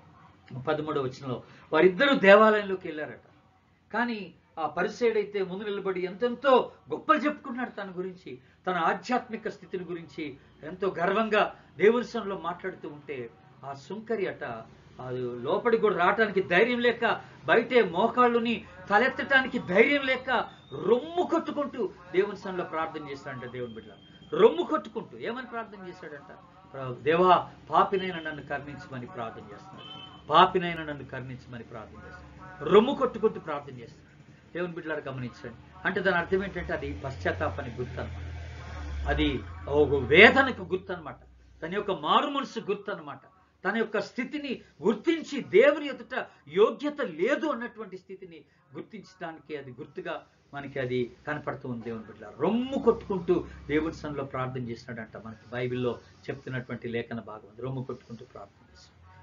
పదమూడో వచనంలో వారిద్దరూ దేవాలయంలోకి వెళ్ళారట. కానీ ఆ పరిసయ్యుడైతే ముందు నిలబడి ఎంతెంతో గొప్పలు చెప్పుకున్నాడు తన గురించి, తన ఆధ్యాత్మిక స్థితిని గురించి ఎంతో గర్వంగా దేవుని సన్నిధిలో మాట్లాడుతూ ఉంటే ఆ సుంకరి అట అది లోపలికి కూడా రావటానికి ధైర్యం లేక బయటే మోకాళ్ళుని తలెత్తటానికి ధైర్యం లేక రొమ్ము కొట్టుకుంటూ దేవుని సన్నిధిలో ప్రార్థన చేశాడంట. దేవుని బిడ్డ రొమ్ము కొట్టుకుంటూ ఏమని ప్రార్థన చేశాడంట, దేవా పాపినైనా నన్ను కరుణించమని ప్రార్థన చేస్తున్నాడు, పాపినైనా నన్ను కరుణించమని ప్రార్థన చేస్తాడు, రొమ్ము కొట్టుకుంటూ ప్రార్థన చేస్తాడు. దేవుని బిడ్డలారా గమనించండి, అంటే దాని అర్థం ఏంటంటే అది పశ్చాత్తాపానికి గుర్తు అనమాట, అది ఒక వేదనకు గుర్తు అనమాట, తన యొక్క మారు మనసు గుర్తు అనమాట, తన యొక్క స్థితిని గుర్తించి దేవుని ఎదుట యోగ్యత లేదు అన్నటువంటి స్థితిని గుర్తించడానికి అది గుర్తుగా మనకి అది కనపడుతూ ఉంది. దేవుని బిడ్డ రొమ్ము కొట్టుకుంటూ దేవుని సన్నిధిలో ప్రార్థన చేసినాడంట. మనకి బైబిల్లో చెప్తున్నటువంటి లేఖన భాగం అది రొమ్ము కొట్టుకుంటూ ప్రార్థన చేస్తాడు.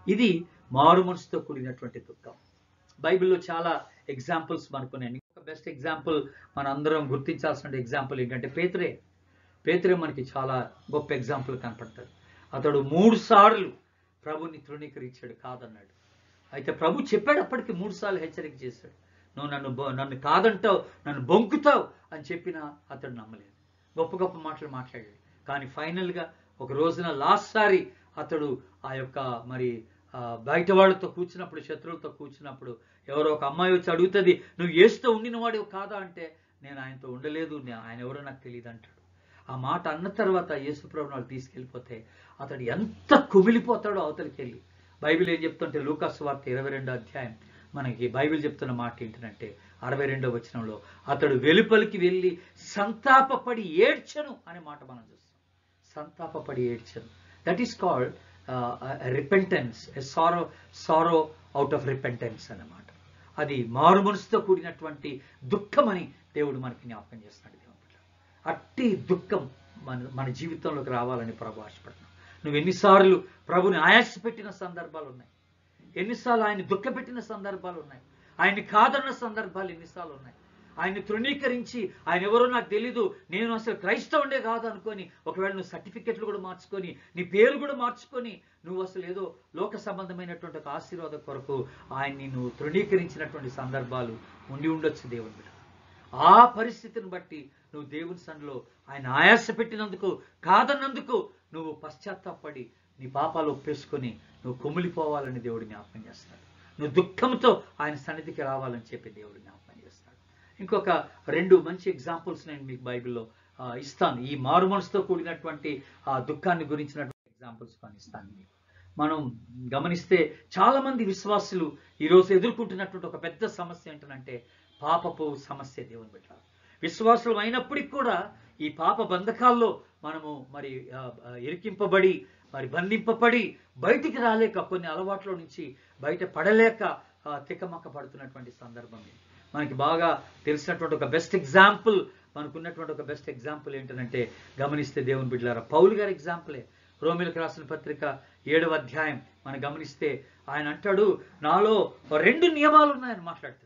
ఇది మారు మనసుతో కూడినటువంటి దుఃఖం. బైబిల్లో చాలా ఎగ్జాంపుల్స్ మనకున్నాయి. ఒక బెస్ట్ ఎగ్జాంపుల్ మన అందరం గుర్తించాల్సిన ఎగ్జాంపుల్ ఏంటంటే పేతురే. పేతురే మనకి చాలా గొప్ప ఎగ్జాంపుల్ కనపడతాడు. అతడు మూడు సార్లు ప్రభుని తృణీకరించాడు, కాదన్నాడు. అయితే ప్రభు చెప్పాడు, అప్పటికి మూడు సార్లు హెచ్చరిక చేశాడు. నువ్వు నన్ను నన్ను కాదంటావు, నన్ను బొంకుతావు అని చెప్పినా అతడు నమ్మలేదు. గొప్ప గొప్ప మాటలు మాట్లాడాడు. కానీ ఫైనల్గా ఒక రోజున లాస్ట్ సారి అతడు ఆ యొక్క మరి బయట వాళ్ళతో కూర్చున్నప్పుడు, శత్రువులతో కూర్చున్నప్పుడు ఎవరో ఒక అమ్మాయి వచ్చి అడుగుతుంది, నువ్వు యేసుతో ఉండిన వాడు కాదా అంటే, నేను ఆయనతో ఉండలేదు, ఆయన ఎవరో నాకు తెలియదు అంటాడు. ఆ మాట అన్న తర్వాత యేసు ప్రభువుని వాళ్ళు తీసుకెళ్ళిపోతే అతడు ఎంత కుమిలిపోతాడో అవతలికి వెళ్ళి. బైబిల్ ఏం చెప్తుంటే లూకాసు వార్త ఇరవై రెండో అధ్యాయం మనకి బైబిల్ చెప్తున్న మాట ఏంటంటే అరవై రెండో వచనంలో అతడు వెలుపలికి వెళ్ళి సంతాపపడి ఏడ్చను అనే మాట మనం చూస్తాం. సంతాపపడి ఏడ్చను, that is called repentance, sorrow sorrow out of repentance అన్నమాట. అది మారు మనసుతో కూడినటువంటి దుఃఖం అని దేవుడు మనకి జ్ఞాపకం చేస్తున్నాడు. దేవుడు అట్టి దుఃఖం మన మన జీవితంలోకి రావాలని ప్రభు ఆశపడుతున్నాం. నువ్వు ఎన్నిసార్లు ప్రభుని ఆయాస పెట్టిన సందర్భాలు ఉన్నాయి, ఎన్నిసార్లు ఆయన దుఃఖ పెట్టిన సందర్భాలు ఉన్నాయి, ఆయన్ని కాదన్న సందర్భాలు ఎన్నిసార్లు ఉన్నాయి. ఆయన్ని తృణీకరించి ఆయన ఎవరో నాకు తెలీదు, నేను అసలు క్రైస్తవుడే కాదు అనుకొని ఒకవేళ నువ్వు సర్టిఫికెట్లు కూడా మార్చుకొని నీ పేరు కూడా మార్చుకొని నువ్వు అసలు ఏదో లోక సంబంధమైనటువంటి ఒక ఆశీర్వాదం కొరకు ఆయన్ని నువ్వు తృణీకరించినటువంటి సందర్భాలు ఉండి ఉండొచ్చు దేవుని బిడ్డ. ఆ పరిస్థితిని బట్టి నువ్వు దేవుని సన్నిధిలో ఆయన ఆయాస పెట్టినందుకు, కాదన్నందుకు నువ్వు పశ్చాత్తాపడి నీ పాపాలు ఒప్పేసుకొని నువ్వు కుమిలిపోవాలని దేవుడు జ్ఞాపకం చేస్తాడు. నువ్వు దుఃఖంతో ఆయన సన్నిధికి రావాలని చెప్పి దేవుడు జ్ఞాపకం చేస్తాడు. ఇంకొక రెండు మంచి ఎగ్జాంపుల్స్ నేను మీకు బైబిల్లో ఇస్తాను. ఈ మారు మనసుతో కూడినటువంటి ఆ దుఃఖాన్ని గురించినటువంటి ఎగ్జాంపుల్స్ కానీ ఇస్తాను మీకు. మనం గమనిస్తే చాలా మంది విశ్వాసులు ఈరోజు ఎదుర్కొంటున్నటువంటి ఒక పెద్ద సమస్య ఏంటంటే పాపపు సమస్య. దేవుని బిడ్డ విశ్వాసులు అయినప్పటికీ కూడా ఈ పాప బంధకాల్లో మనము మరి ఇరికింపబడి మరి బంధింపబడి బయటికి రాలేక, కొన్ని అలవాట్ల నుంచి బయట పడలేక తికమక్క పడుతున్నటువంటి సందర్భం. మనకి బాగా తెలిసినటువంటి ఒక బెస్ట్ ఎగ్జాంపుల్, మనకున్నటువంటి ఒక బెస్ట్ ఎగ్జాంపుల్ ఏంటంటే గమనిస్తే దేవుని బిడ్డలారా పౌలు గారి ఎగ్జాంపులే. రోమిలకు రాసిన పత్రిక ఏడవ అధ్యాయం మనం గమనిస్తే ఆయన అంటాడు, నాలో రెండు నియమాలు ఉన్నాయని మాట్లాడతాడు.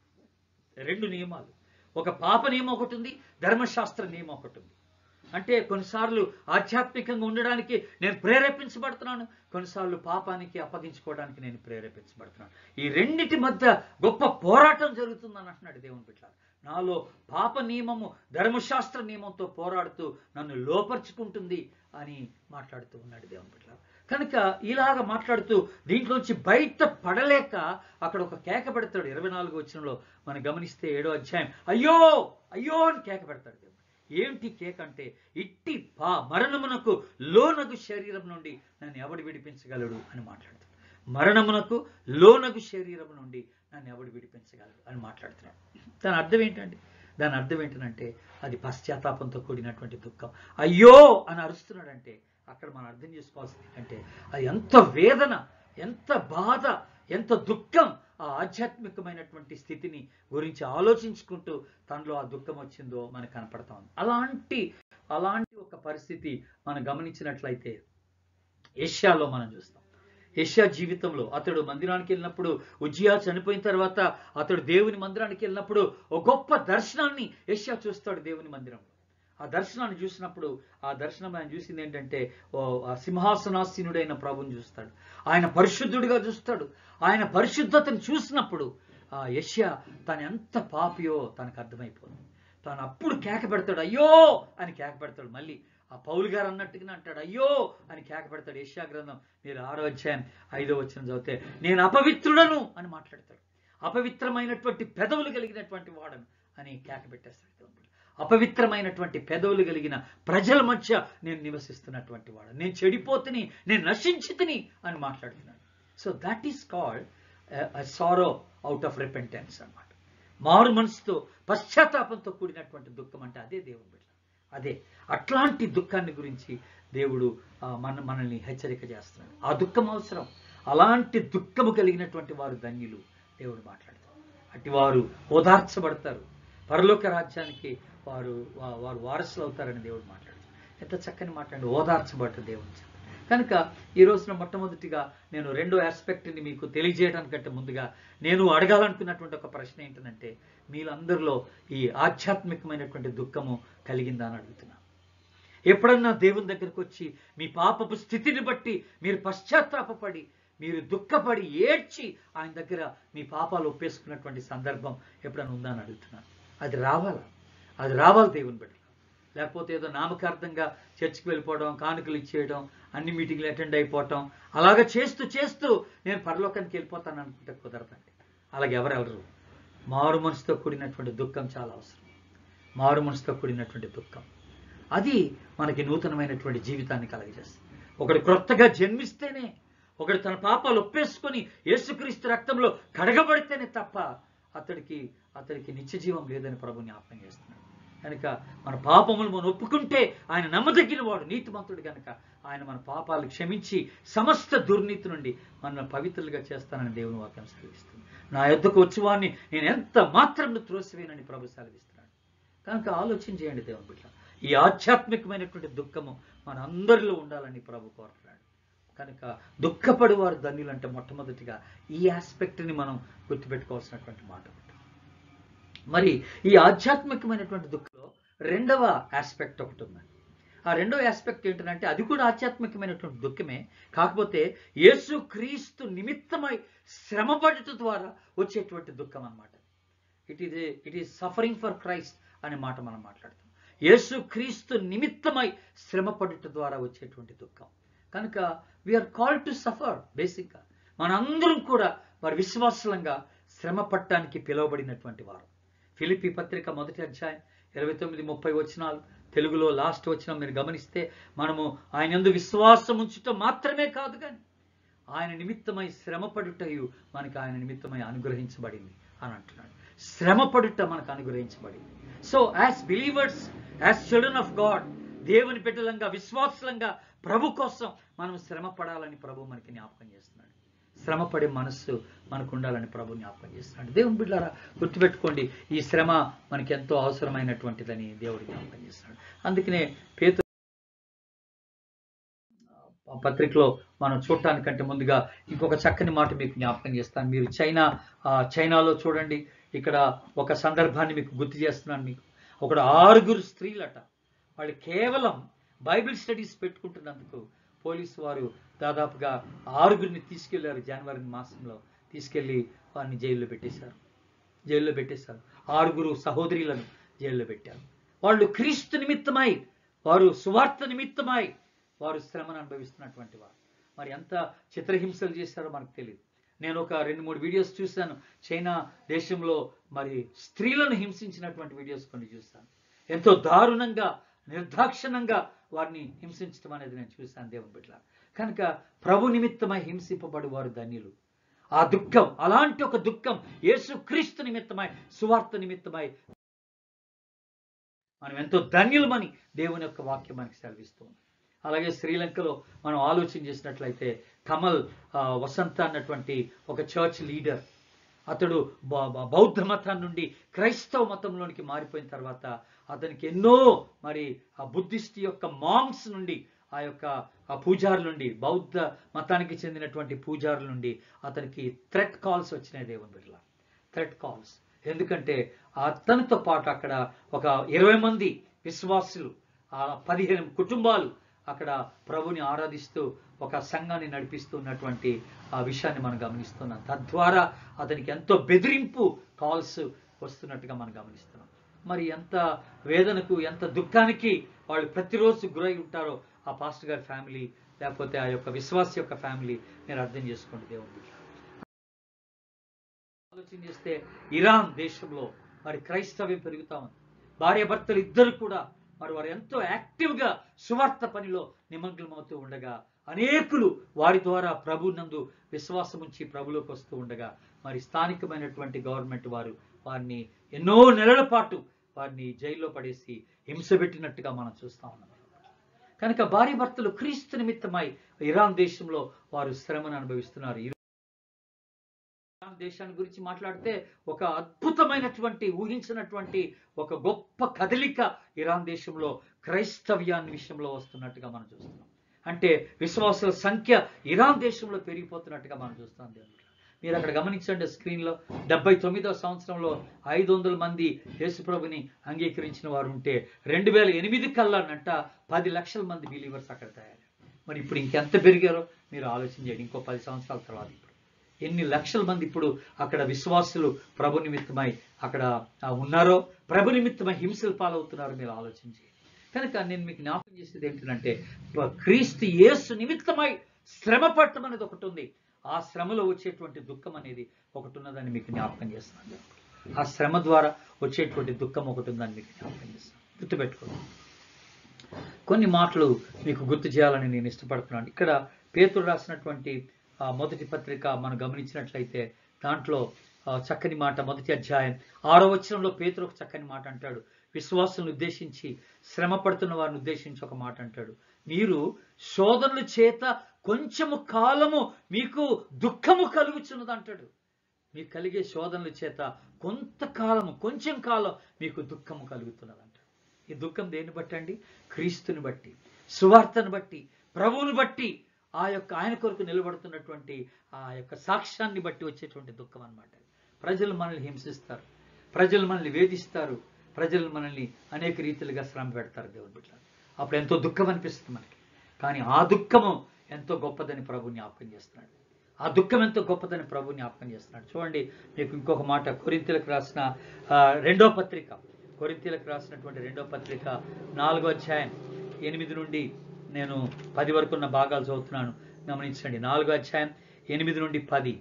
రెండు నియమాలు, ఒక పాప నియమం ఒకటి ఉంది, ధర్మశాస్త్ర నియమం ఒకటి ఉంది. అంటే కొన్నిసార్లు ఆధ్యాత్మికంగా ఉండడానికి నేను ప్రేరేపించబడుతున్నాను, కొన్నిసార్లు పాపానికి అప్పగించుకోవడానికి నేను ప్రేరేపించబడుతున్నాను. ఈ రెండిటి మధ్య గొప్ప పోరాటం జరుగుతుందని అంటున్నాడు దేవుని బిడ్డ. నాలో పాప నియమము ధర్మశాస్త్ర నియమంతో పోరాడుతూ నన్ను లోపరుచుకుంటుంది అని మాట్లాడుతూ ఉన్నాడు దేవుని బిడ్డ. కనుక ఇలాగ మాట్లాడుతూ దీంట్లోంచి బయట పడలేక అక్కడ ఒక కేక పెడతాడు. ఇరవై నాలుగు వచనంలో మనం గమనిస్తే ఏడో అధ్యాయం, అయ్యో అయ్యో అని కేక పెడతాడు దేవుడు. ఏమిటి కేక అంటే, ఇట్టి పా మరణమునకు లోనగు శరీరం నుండి నన్ను ఎవడు విడిపించగలడు అని మాట్లాడతాడు. మరణమునకు లోనగు శరీరం నుండి నన్ను ఎవడు విడిపించగలడు అని మాట్లాడుతున్నాడు. దాని అర్థం ఏంటంటే దాని అర్థం ఏంటంటే అది పశ్చాత్తాపంతో కూడినటువంటి దుఃఖం. అయ్యో అని అరుస్తున్నాడంటే అక్కడ మనం అర్థం చేసుకోవాల్సింది ఏంటంటే అది ఎంత వేదన, ఎంత బాధ, ఎంత దుఃఖం. ఆ ఆధ్యాత్మికమైనటువంటి స్థితిని గురించి ఆలోచించుకుంటూ తనలో ఆ దుఃఖం వచ్చిందో మనకు కనపడతా ఉంది. అలాంటి అలాంటి ఒక పరిస్థితి మనం గమనించినట్లయితే యెషయాలో మనం చూస్తాం. యెషయా జీవితంలో అతడు మందిరానికి వెళ్ళినప్పుడు, ఉజ్జియా చనిపోయిన తర్వాత అతడు దేవుని మందిరానికి వెళ్ళినప్పుడు ఒక గొప్ప దర్శనాన్ని యెషయా చూస్తాడు దేవుని మందిరంలో. ఆ దర్శనాన్ని చూసినప్పుడు ఆ దర్శనం ఆయన చూసింది ఏంటంటే ఓ సింహాసనాసీనుడైన ప్రభుని చూస్తాడు. ఆయన పరిశుద్ధుడిగా చూస్తాడు. ఆయన పరిశుద్ధతను చూసినప్పుడు ఆ యెషయా తను ఎంత పాపియో తనకు అర్థమైపోతుంది. తాను అప్పుడు కేక పెడతాడు, అయ్యో అని కేక పెడతాడు. మళ్ళీ ఆ పౌలు గారు అన్నట్టుగానే అంటాడు, అయ్యో అని కేక పెడతాడు. యెషయా గ్రంథం మీరు ఆరో అధ్యాయం ఐదో వచనం చదివితే నేను అపవిత్రుడను అని మాట్లాడతాడు. అపవిత్రమైనటువంటి పెదవులు కలిగినటువంటి వాడను అని కేక పెట్టేస్తాడు. అపవిత్రమైనటువంటి పెదవులు కలిగిన ప్రజల మధ్య నేను నివసిస్తున్నటువంటి వాడు, నేను చెడిపోతుని, నేను నశించితిని అని మాట్లాడుతున్నాడు. So that is called sorrow out of repentance అన్నమాట. మారు మనసుతో పశ్చాత్తాపంతో కూడినటువంటి దుఃఖం అంటే అదే దేవుని బిడ్డ. అదే అట్లాంటి దుఃఖాన్ని గురించి దేవుడు మన మనల్ని హెచ్చరిక చేస్తున్నాడు. ఆ దుఃఖం అవసరం. అలాంటి దుఃఖము కలిగినటువంటి వారు ధన్యులు దేవుడు మాట్లాడతారు. అట్టి వారు ఓదార్చబడతారు, పరలోక రాజ్యానికి వారు వారు వారసులు అవుతారని దేవుడు మాట్లాడుతారు. ఎంత చక్కని మాట్లాడి ఓదార్చబడ్డ దేవుని. కనుక ఈ రోజున మొట్టమొదటిగా నేను రెండో ఆస్పెక్ట్ని మీకు తెలియజేయడానికంటే ముందుగా నేను అడగాలనుకున్నటువంటి ఒక ప్రశ్న ఏంటంటే, మీరందరిలో ఈ ఆధ్యాత్మికమైనటువంటి దుఃఖము కలిగిందా అని అడుగుతున్నా. ఎప్పుడన్నా దేవుని దగ్గరకు వచ్చి మీ పాపపు స్థితిని బట్టి మీరు పశ్చాత్తాపపడి, మీరు దుఃఖపడి ఏడ్చి ఆయన దగ్గర మీ పాపాలు ఒప్పేసుకున్నటువంటి సందర్భం ఎప్పుడన్నా ఉందా అని అడుగుతున్నాను. అది రావాలా? అది రావాలి దేవుని బిడ్డ. లేకపోతే ఏదో నామకార్థంగా చర్చికి వెళ్ళిపోవడం, కానుకలు ఇచ్చేయడం, అన్ని మీటింగ్లు అటెండ్ అయిపోవటం, అలాగ చేస్తూ చేస్తూ నేను పరలోకానికి వెళ్ళిపోతాను అనుకుంటే కుదరదండి. అలాగే ఎవరెవరు మారు మనసుతో కూడినటువంటి దుఃఖం చాలా అవసరం. మారు మనసుతో కూడినటువంటి దుఃఖం అది మనకి నూతనమైనటువంటి జీవితాన్ని కలగజేస్తుంది. ఒకడు క్రొత్తగా జన్మిస్తేనే, ఒకడు తన పాపాలు ఒప్పేసుకొని యేసుక్రీస్తు రక్తంలో కడగబడితేనే తప్ప అతడికి అతడికి నిత్య జీవం లేదని ప్రభు జ్ఞాపకం చేస్తున్నాడు. కనుక మన పాపములు మనం ఒప్పుకుంటే ఆయన నమ్మదగిన వాడు, నీతిమంతుడు. కనుక ఆయన మన పాపాలు క్షమించి సమస్త దుర్నీతి నుండి మన పవిత్రులుగా చేస్తానని దేవుని వాక్యం సెలవిస్తుంది. నా యొద్దకు వచ్చి వాడిని నేను ఎంత మాత్రం త్రోసివేనని ప్రభు సెలవిస్తున్నాడు. కనుక ఆలోచన చేయండి దేవుని బిడ్డ. ఈ ఆధ్యాత్మికమైనటువంటి దుఃఖము మన అందరిలో ఉండాలని ప్రభు కోరుతున్నాడు. కనుక దుఃఖపడి వారు ధన్యులు అంటే మొట్టమొదటిగా ఈ ఆస్పెక్ట్ని మనం గుర్తుపెట్టుకోవాల్సినటువంటి మాట. మరి ఈ ఆధ్యాత్మికమైనటువంటి దుఃఖంలో రెండవ ఆస్పెక్ట్ ఒకటి ఉందండి. ఆ రెండవ ఆస్పెక్ట్ ఏంటంటే అది కూడా ఆధ్యాత్మికమైనటువంటి దుఃఖమే, కాకపోతే యేసు క్రీస్తు నిమిత్తమై శ్రమపడట ద్వారా వచ్చేటువంటి దుఃఖం అన్నమాట. It is it is suffering for Christ అనే మాట మనం మాట్లాడుతాం. యేసు క్రీస్తు నిమిత్తమై శ్రమపడట ద్వారా వచ్చేటువంటి దుఃఖం. కనుక వీఆర్ కాల్డ్ టు సఫర్. బేసిక్గా మనందరం కూడా వారి విశ్వాసంగా శ్రమ పట్టడానికి పిలువబడినటువంటి వారు. ఫిలిప్పీ పత్రిక మొదటి అధ్యాయం ఇరవై తొమ్మిది ముప్పై వచనాలు, తెలుగులో లాస్ట్ వచనం మీరు గమనిస్తే, మనము ఆయన యందు విశ్వాసం ఉంచటం మాత్రమే కాదు కానీ ఆయన నిమిత్తమై శ్రమపడుటయు మనకి ఆయన నిమిత్తమై అనుగ్రహించబడింది అని అంటున్నాడు. శ్రమపడుట మనకు అనుగ్రహించబడింది. So as believers, as children of God, దేవుని బిడ్డలంగా విశ్వాసంగా ప్రభు కోసం మనం శ్రమ పడాలని ప్రభు మనకి జ్ఞాపకం చేస్తున్నాడు. శ్రమపడే మనస్సు మనకు ఉండాలని ప్రభు జ్ఞాపకం చేస్తున్నాడు. దేవుని బిడ్డలారా గుర్తుపెట్టుకోండి, ఈ శ్రమ మనకి ఎంతో అవసరమైనటువంటిదని దేవుడు జ్ఞాపకం చేస్తున్నాడు. అందుకనే పేతురు పత్రికలో మనం చూడటానికంటే ముందుగా ఇంకొక చక్కని మాట మీకు జ్ఞాపకం చేస్తాను. మీరు చైనా చైనాలో చూడండి, ఇక్కడ ఒక సందర్భాన్ని మీకు గుర్తు చేస్తున్నాను. మీకు ఒకడు ఆరుగురు స్త్రీలట, వాళ్ళు కేవలం బైబిల్ స్టడీస్ పెట్టుకుంటున్నందుకు పోలీసు వారు దాదాపుగా ఆరుగురిని తీసుకెళ్లారు. జనవరి మాసంలో తీసుకెళ్లి వారిని జైల్లో పెట్టేశారు జైల్లో పెట్టేశారు ఆరుగురు సహోదరులను జైల్లో పెట్టారు. వాళ్ళు క్రీస్తు నిమిత్తమై, వారు సువార్త నిమిత్తమై వారు శ్రమను అనుభవిస్తున్నటువంటి వారు. మరి ఎంత చిత్రహింసలు చేశారో మనకు తెలియదు. నేను ఒక రెండు మూడు వీడియోస్ చూశాను. చైనా దేశంలో మరి స్త్రీలను హింసించినటువంటి వీడియోస్ కొన్ని చూశాను. ఎంతో దారుణంగా, నిర్దాక్షిణ్యంగా వారిని హింసించడం అనేది నేను చూశాను దేవుని బిడ్డ. కనుక ప్రభు నిమిత్తమై హింసింపబడి వారు ధన్యులు. ఆ దుఃఖం, అలాంటి ఒక దుఃఖం యేసు క్రీస్తు నిమిత్తమై, సువార్త నిమిత్తమై మనం ఎంతో ధన్యులమని దేవుని యొక్క వాక్యం మనకి సెలవిస్తుంది. అలాగే శ్రీలంకలో మనం ఆలోచన చేసినట్లయితే కమల్ వసంత అన్నటువంటి ఒక చర్చ్ లీడర్, అతడు బౌద్ధ మతం నుండి క్రైస్తవ మతంలోనికి మారిపోయిన తర్వాత అతనికి ఎన్నో మరి ఆ బుద్ధిస్ట్ యొక్క మాంగ్స్ నుండి, ఆ యొక్క ఆ పూజారుల నుండి, బౌద్ధ మతానికి చెందినటువంటి పూజారుల నుండి అతనికి థ్రెట్ కాల్స్ వచ్చినాయి దేవుని బిడ్డల. థ్రెట్ కాల్స్ ఎందుకంటే అతనితో పాటు అక్కడ ఒక ఇరవై మంది విశ్వాసులు, ఆ పదిహేను కుటుంబాలు అక్కడ ప్రభుని ఆరాధిస్తూ ఒక సంఘాన్ని నడిపిస్తూ ఉన్నటువంటి ఆ విషయాన్ని మనం గమనిస్తున్నాం. తద్వారా అతనికి ఎంతో బెదిరింపు కాల్స్ వస్తున్నట్టుగా మనం గమనిస్తున్నాం. మరి ఎంత వేదనకు, ఎంత దుఃఖానికి వాళ్ళు ప్రతిరోజు గురై ఉంటారో ఆ పాస్టర్ గారి ఫ్యామిలీ, లేకపోతే ఆ యొక్క విశ్వాస యొక్క ఫ్యామిలీ, మీరు అర్థం చేసుకోండి దేవుని బిడ్డ. ఆలోచన చేస్తే ఇరాన్ దేశంలో మరి క్రైస్తవ్యం పెరుగుతా ఉంది. భార్య భర్తలు ఇద్దరు కూడా మరి వారు ఎంతో యాక్టివ్గా సువార్త పనిలో నిమగ్నమవుతూ ఉండగా, అనేకులు వారి ద్వారా ప్రభు నందు విశ్వాసం ఉంచి ప్రభులోకి వస్తూ ఉండగా, మరి స్థానికమైనటువంటి గవర్నమెంట్ వారు వారిని ఎన్నో నెలల పాటు వారిని జైల్లో పడేసి హింస పెట్టినట్టుగా మనం చూస్తా ఉన్నాం. కనుక భార్య భర్తలు క్రీస్తు నిమిత్తమై ఇరాన్ దేశంలో వారు శ్రమను అనుభవిస్తున్నారు. ఇరాన్ దేశాన్ని గురించి మాట్లాడితే ఒక అద్భుతమైనటువంటి, ఊహించినటువంటి ఒక గొప్ప కదలిక ఇరాన్ దేశంలో క్రైస్తవ్యాన్ని విషయంలో వస్తున్నట్టుగా మనం చూస్తున్నాం. అంటే విశ్వాసుల సంఖ్య ఇరాన్ దేశంలో పెరిగిపోతున్నట్టుగా మనం చూస్తాం. దేవుని మీరు అక్కడ గమనించండి, స్క్రీన్లో డెబ్బై తొమ్మిదవ సంవత్సరంలో ఐదు వందల మంది యేసుప్రభుని అంగీకరించిన వారు ఉంటే రెండు వేల ఎనిమిది కల్లానంట పది లక్షల మంది బిలీవర్స్ అక్కడ తయారు. మరి ఇప్పుడు ఇంకెంత పెరిగారో మీరు ఆలోచన చేయండి. ఇంకో పది సంవత్సరాల తర్వాత ఇప్పుడు ఎన్ని లక్షల మంది ఇప్పుడు అక్కడ విశ్వాసులు ప్రభు నిమిత్తమై అక్కడ ఉన్నారో, ప్రభు నిమిత్తమై హింసలు పాలవుతున్నారో మీరు ఆలోచించి. కనుక నేను మీకు జ్ఞాపకం చేసేది ఏంటంటే, క్రీస్తు యేసు నిమిత్తమై శ్రమ పడటం అనేది ఒకటి ఉంది. ఆ శ్రమలో వచ్చేటువంటి దుఃఖం అనేది ఒకటి ఉన్నదని మీకు జ్ఞాపకం చేస్తున్నాను. ఆ శ్రమ ద్వారా వచ్చేటువంటి దుఃఖం ఒకటి ఉందని మీకు జ్ఞాపకం చేస్తాను. గుర్తుపెట్టుకోండి. కొన్ని మాటలు మీకు గుర్తు చేయాలని నేను ఇష్టపడుతున్నాను. ఇక్కడ పేతురు రాసినటువంటి మొదటి పత్రిక మనం గమనించినట్లయితే దాంట్లో చక్కని మాట, మొదటి అధ్యాయం ఆరో వచనంలో పేతురు ఒక చక్కని మాట అంటాడు. విశ్వాసులను ఉద్దేశించి, శ్రమ పడుతున్న వారిని ఉద్దేశించి ఒక మాట అంటాడు. మీరు శోధనల చేత కొంచెము కాలము మీకు దుఃఖము కలుగుచున్నది అంటాడు. మీకు కలిగే శోధనల చేత కొంతకాలము, కొంచెం కాలం మీకు దుఃఖము కలుగుతున్నది అంటాడు. ఈ దుఃఖం దేన్ని బట్టి అండి? క్రీస్తుని బట్టి, సువార్తను బట్టి, ప్రభువుని బట్టి, ఆ యొక్క ఆయన కొరకు నిలబడుతున్నటువంటి ఆ యొక్క సాక్ష్యాన్ని బట్టి వచ్చేటువంటి దుఃఖం అన్నమాట. ప్రజలు మనల్ని హింసిస్తారు, ప్రజలు మనల్ని వేధిస్తారు, ప్రజలు మనల్ని అనేక రీతిలుగా శ్రమ పెడతారు దేవుని బిడ్డ. అప్పుడు ఎంతో దుఃఖం అనిపిస్తుంది మనకి. కానీ ఆ దుఃఖము ఎంతో గొప్పదని ప్రభు జ్ఞాపకం చేస్తున్నాడు. ఆ దుఃఖం ఎంతో గొప్పదని ప్రభు జ్ఞాపకం చేస్తున్నాడు. చూడండి, మీకు ఇంకొక మాట, కొరింథీయులకు రాసిన రెండో పత్రిక, కొరింథీయులకు రాసినటువంటి రెండో పత్రిక నాలుగో అధ్యాయం ఎనిమిది నుండి నేను పది వరకు ఉన్న భాగాలు చదువుతున్నాను, గమనించండి. నాలుగో అధ్యాయం ఎనిమిది నుండి పది.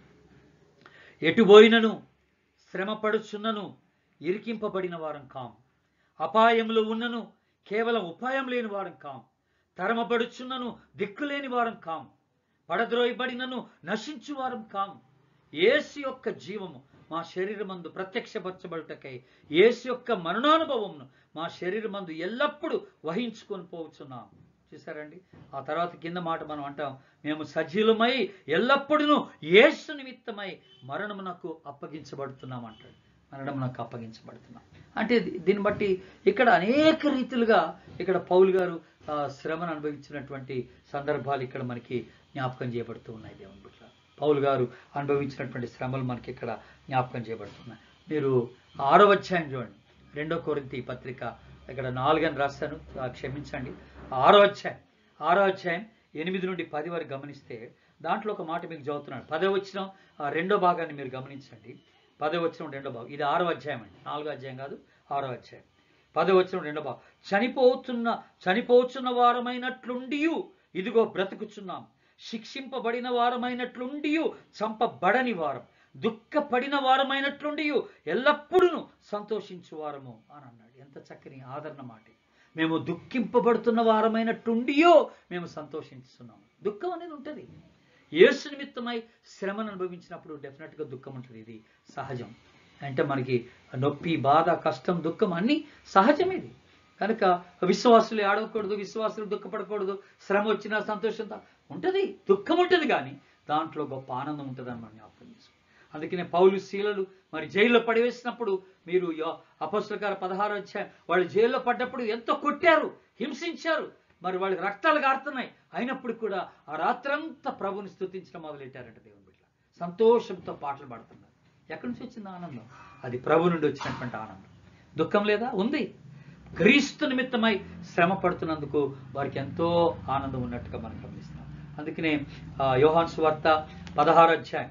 ఎటుపోయినను శ్రమ పడుచున్నను ఇరికింపబడిన వారం కాం, అపాయంలో ఉన్నను కేవలం ఉపాయం లేని వారం కాం, తరమబడుచున్నను దిక్కులేని వారం కాం, పడద్రోయబడినను నశించు వారం కాం. యేసు యొక్క జీవము మా శరీరమందు ప్రత్యక్షపరచబడుటకై యేసు యొక్క మరణానుభవమును మా శరీరమందు ఎల్లప్పుడూ వహించుకొని పోవచ్చున్నాం. చూసారండి? ఆ తర్వాత కింద మాట మనం అంటాం, మేము సజీలమై ఎల్లప్పుడూ యేసు నిమిత్తమై మరణమునకు అప్పగించబడుతున్నాం అంటాడు. మరణమునకు అప్పగించబడుతున్నాం అంటే దీన్ని బట్టి ఇక్కడ అనేక రీతిలుగా ఇక్కడ పౌలు గారు శ్రమను అనుభవించినటువంటి సందర్భాలు ఇక్కడ మనకి జ్ఞాపకం చేయబడుతూ ఉన్నాయి. దేవుని బిడ్డ, పౌలు గారు అనుభవించినటువంటి శ్రమలు మనకి ఇక్కడ జ్ఞాపకం చేయబడుతున్నాయి. మీరు ఆరో అధ్యాయం చూడండి, రెండో కొరింథీ పత్రిక, ఇక్కడ నాలుగని రాస్తాను, క్షమించండి. ఆరో అధ్యాయం ఆరో అధ్యాయం ఎనిమిది నుండి పది వరకు గమనిస్తే దాంట్లో ఒక మాట మీకు చదువుతున్నాడు. పదో వచ్చిన రెండో భాగాన్ని మీరు గమనించండి. పదో వచ్చిన రెండో భాగం, ఇది ఆరో అధ్యాయం అండి, నాలుగో అధ్యాయం కాదు, ఆరో అధ్యాయం. పదో వచ్చిన రెండో భాగం. చనిపోతున్న చనిపోతున్న వారమైనట్లుండి ఇదిగో బ్రతుకుచున్నాం, శిక్షింపబడిన వారమైనట్లుండి చంపబడని వారం, దుఃఖపడిన వారమైనట్లుండి ఎల్లప్పుడూ సంతోషించు వారము అని అన్నాడు. ఎంత చక్కని ఆదరణ మాట. మేము దుఃఖింపబడుతున్న వారమైనట్లుండియో మేము సంతోషిస్తున్నాము. దుఃఖం అనేది ఉంటుంది. యేసు నిమిత్తమై శ్రమను అనుభవించినప్పుడు డెఫినెట్గా దుఃఖం ఉంటుంది. ఇది సహజం. అంటే మనకి నొప్పి, బాధ, కష్టం, దుఃఖం అన్నీ సహజం. ఇది కనుక విశ్వాసులు ఆడవకూడదు, విశ్వాసులు దుఃఖపడకూడదు. శ్రమ వచ్చినా సంతోషంతో ఉంటుంది, దుఃఖం ఉంటుంది, కానీ దాంట్లో గొప్ప ఆనందం ఉంటుందని మనం జ్ఞాపకం చేసుకోవాలి. అందుకనే పౌలు శీలలు మరి జైల్లో పడివేసినప్పుడు, మీరు అపోస్తలుల కార్యాలు పదహారు అధ్యాయం, వాళ్ళు జైల్లో పడ్డప్పుడు ఎంతో కొట్టారు, హింసించారు, మరి వాళ్ళకి రక్తాలు గారుతున్నాయి, అయినప్పుడు కూడా ఆ రాత్రంతా ప్రభుని స్తుతించడం మొదలెట్టారంట. దేవుని బిడ్డ సంతోషంతో పాటలు పాడుతున్నారు. ఎక్కడి నుంచి వచ్చింది ఆనందం? అది ప్రభు నుండి వచ్చినటువంటి ఆనందం. దుఃఖం లేదా? ఉంది. క్రీస్తు నిమిత్తమై శ్రమ పడుతున్నందుకు వారికి ఎంతో ఆనందం ఉన్నట్టుగా మనం గమనిస్తాం. అందుకనే యోహాను సువార్త పదహారు అధ్యాయం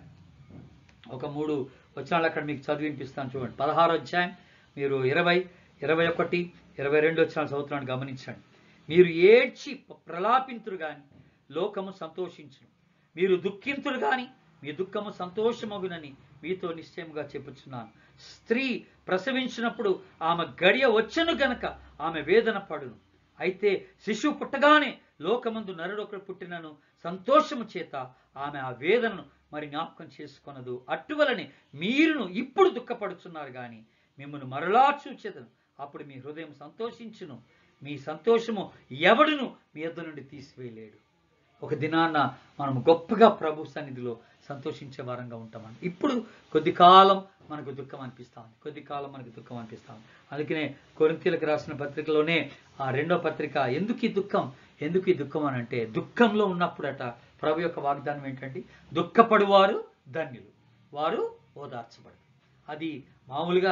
ఒక మూడు వచనాలు అక్కడ మీకు చదివి వినిపిస్తాను. చూడండి, పదహారు అధ్యాయం మీరు ఇరవై ఇరవై ఒకటి ఇరవై రెండు వచనాలు చదువుతున్నాను, గమనించండి. మీరు ఏడ్చి ప్రలాపింతురు గాని లోకము సంతోషించును, మీరు దుఃఖింతురు గాని మీ దుఃఖము సంతోషమగునని మీతో నిశ్చయముగా చెప్పుచున్నాను. స్త్రీ ప్రసవించినప్పుడు ఆమె గడియ వచ్చను గనక ఆమె వేదన పడును, అయితే శిశువు పుట్టగానే లోకమందు నరుడొకడు పుట్టినను సంతోషము చేత ఆమె ఆ వేదనను మరి జ్ఞాపకం చేసుకొనదు. అట్టువలనే మీరును ఇప్పుడు దుఃఖపడుచున్నారు గాని మిమ్మల్ని మరలా చూచెదను, అప్పుడు మీ హృదయం సంతోషించును, మీ సంతోషము ఎవడును మీ యొద్ద నుండి తీసివేయలేడు. ఒక దినాన్న మనం గొప్పగా ప్రభు సన్నిధిలో సంతోషించే వారంగా ఉంటామని. ఇప్పుడు కొద్ది కాలం మనకు దుఃఖం అనిపిస్తాం, కొద్ది కాలం మనకు దుఃఖం అనిపిస్తాం. అందుకనే కొరింథీయులకు రాసిన పత్రికలోనే ఆ రెండో పత్రిక, ఎందుకు ఈ దుఃఖం, ఎందుకు ఈ దుఃఖం అని అంటే, దుఃఖంలో ఉన్నప్పుడట ప్రభు యొక్క వాగ్దానం ఏంటంటే, దుఃఖపడువారు ధన్యులు, వారు ఓదార్చబడరు. అది మామూలుగా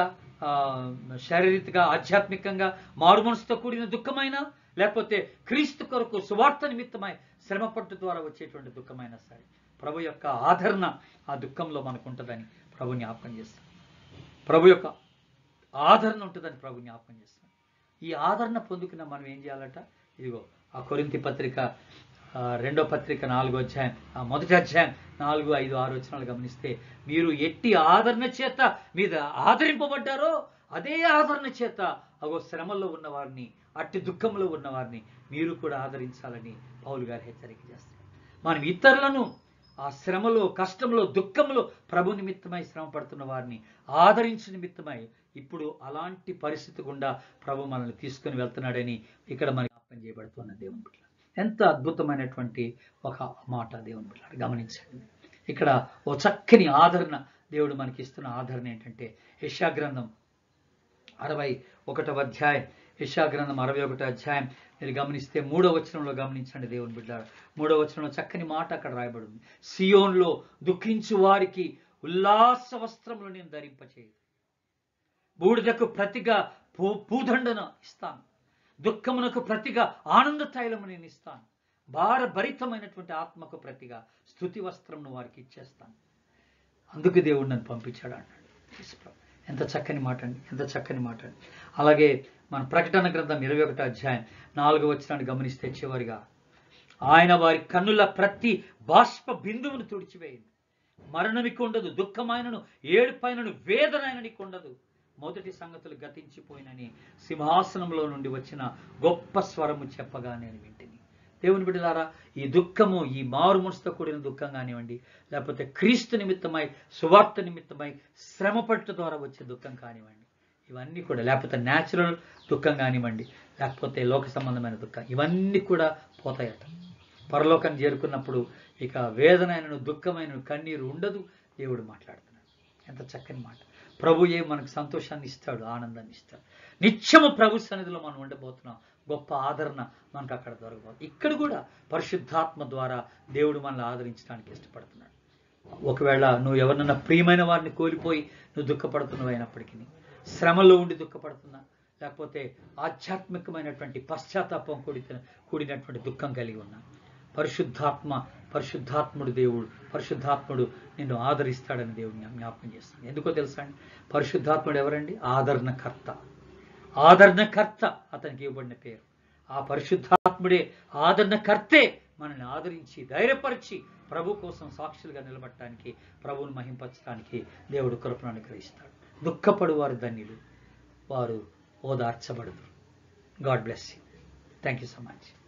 శారీరకంగా ఆధ్యాత్మికంగా మారు మనసుతో కూడిన దుఃఖమైనా, లేకపోతే క్రీస్తు కొరకు సువార్త నిమిత్తమై శ్రమపట్టు ద్వారా వచ్చేటువంటి దుఃఖమైనా సరే, ప్రభు యొక్క ఆదరణ ఆ దుఃఖంలో మనకు ఉంటుందని ప్రభు జ్ఞాపకం చేస్తాను. ప్రభు యొక్క ఆదరణ ఉంటుందని ప్రభు జ్ఞాపకం చేస్తాను. ఈ ఆదరణ పొందుకున్న మనం ఏం చేయాలట? ఇదిగో ఆ కొరింథీ పత్రిక రెండో పత్రిక నాలుగో అధ్యాయం, ఆ మొదటి అధ్యాయం నాలుగు ఐదు ఆరు వచనాలు గమనిస్తే, మీరు ఎట్టి ఆదరణ చేత మీద ఆదరింపబడ్డారో అదే ఆదరణ చేత అగో శ్రమల్లో ఉన్న వారిని, అట్టి దుఃఖంలో ఉన్న వారిని మీరు కూడా ఆదరించాలని పౌలు గారు హెచ్చరిక చేస్తారు. మనం ఇతరులను ఆ శ్రమలో, కష్టంలో, దుఃఖంలో ప్రభు నిమిత్తమై శ్రమ పడుతున్న వారిని ఆదరించు నిమిత్తమై ఇప్పుడు అలాంటి పరిస్థితి గుండా ప్రభు మనల్ని తీసుకుని వెళ్తున్నాడని ఇక్కడ మనకి జ్ఞాపకం చేయబడుతున్న దేవుని బిడ్డ. ఎంత అద్భుతమైనటువంటి ఒక మాట దేవుని బిడ్డ, గమనించండి. ఇక్కడ ఓ చక్కని ఆదరణ దేవుడు మనకి ఇస్తున్న ఆదరణ ఏంటంటే, యెషయా గ్రంథం అరవై ఒకటవ అధ్యాయం యెషయా గ్రంథం అరవై ఒకటో అధ్యాయం మీరు గమనిస్తే మూడో వచనంలో గమనించండి దేవుని బిడ్డ. మూడో వచనంలో చక్కని మాట అక్కడ రాయబడింది. సియోన్లో దుఃఖించు వారికి ఉల్లాస వస్త్రములు నేను ధరింపచేయదు, బూడిదకు ప్రతిగా పూ పూదండన ఇస్తాను, దుఃఖమునకు ప్రతిగా ఆనంద తైలము నేను ఇస్తాను, భారభరితమైనటువంటి ఆత్మకు ప్రతిగా స్తుతి వస్త్రమును వారికి ఇచ్చేస్తాను. అందుకు దేవుడు నన్ను పంపించాడు అన్నాడు. ఎంత చక్కని మాట అండి, ఎంత చక్కని మాట అండి. అలాగే మన ప్రకటన గ్రంథం ఇరవై ఒకటో అధ్యాయం నాలుగో వచనాన్ని గమనిస్తే చివరిగా, ఆయన వారి కన్నుల ప్రతి బాష్ప బిందువును తుడిచివేయండి, మరణమికి ఉండదు, దుఃఖమైనను ఏడుపైనను వేదనైననికి ఉండదు, మొదటి సంగతులు గతించిపోయినని సింహాసనంలో నుండి వచ్చిన గొప్ప స్వరము చెప్పగా నేను వింటిని. దేవుని బిడ్డలారా, ఈ దుఃఖము, ఈ మారు మనసుతో కూడిన దుఃఖం కానివ్వండి, లేకపోతే క్రీస్తు నిమిత్తమై సువార్త నిమిత్తమై శ్రమ పట్టు ద్వారా వచ్చే దుఃఖం కానివ్వండి, ఇవన్నీ కూడా, లేకపోతే న్యాచురల్ దుఃఖం కానివ్వండి, లేకపోతే లోక సంబంధమైన దుఃఖం, ఇవన్నీ కూడా పోతాయట. పరలోకాన్ని చేరుకున్నప్పుడు ఇక వేదనైనను దుఃఖమైన కన్నీరు ఉండదు. దేవుడు మాట్లాడుతున్నాడు. ఎంత చక్కని మాట. ప్రభుయే మనకు సంతోషాన్ని ఇస్తాడు, ఆనందాన్ని ఇస్తాడు. నిత్యము ప్రభు సన్నిధిలో మనం ఉండబోతున్నాం. గొప్ప ఆదరణ మనకు అక్కడ దొరకబోతుంది. ఇక్కడ కూడా పరిశుద్ధాత్మ ద్వారా దేవుడు మనల్ని ఆదరించడానికి ఇష్టపడుతున్నాడు. ఒకవేళ నువ్వు ఎవరినన్నా ప్రియమైన వారిని కోల్పోయి నువ్వు దుఃఖపడుతున్నావు అయినప్పటికీ, శ్రమలో ఉండి దుఃఖపడుతున్నా, లేకపోతే ఆధ్యాత్మికమైనటువంటి పశ్చాత్తాపం కూడి కూడినటువంటి దుఃఖం కలిగి ఉన్నా, పరిశుద్ధాత్మ పరిశుద్ధాత్ముడు దేవుడు పరిశుద్ధాత్ముడు నిన్ను ఆదరిస్తాడని దేవుడు జ్ఞాపకం చేస్తాడు. ఎందుకో తెలుసా అండి? పరిశుద్ధాత్ముడు ఎవరండి? ఆదరణకర్త. ఆదరణకర్త అతనికి ఇవ్వబడిన పేరు. ఆ పరిశుద్ధాత్ముడే, ఆదరణకర్తే మనల్ని ఆదరించి ధైర్యపరిచి ప్రభు కోసం సాక్షులుగా నిలబడటానికి, ప్రభువును మహింపరచడానికి దేవుడు కృపను అనుగ్రహిస్తాడు. దుఃఖపడు వారు ధన్యులు, వారు ఓదార్చబడదు. God bless you. Thank you so much.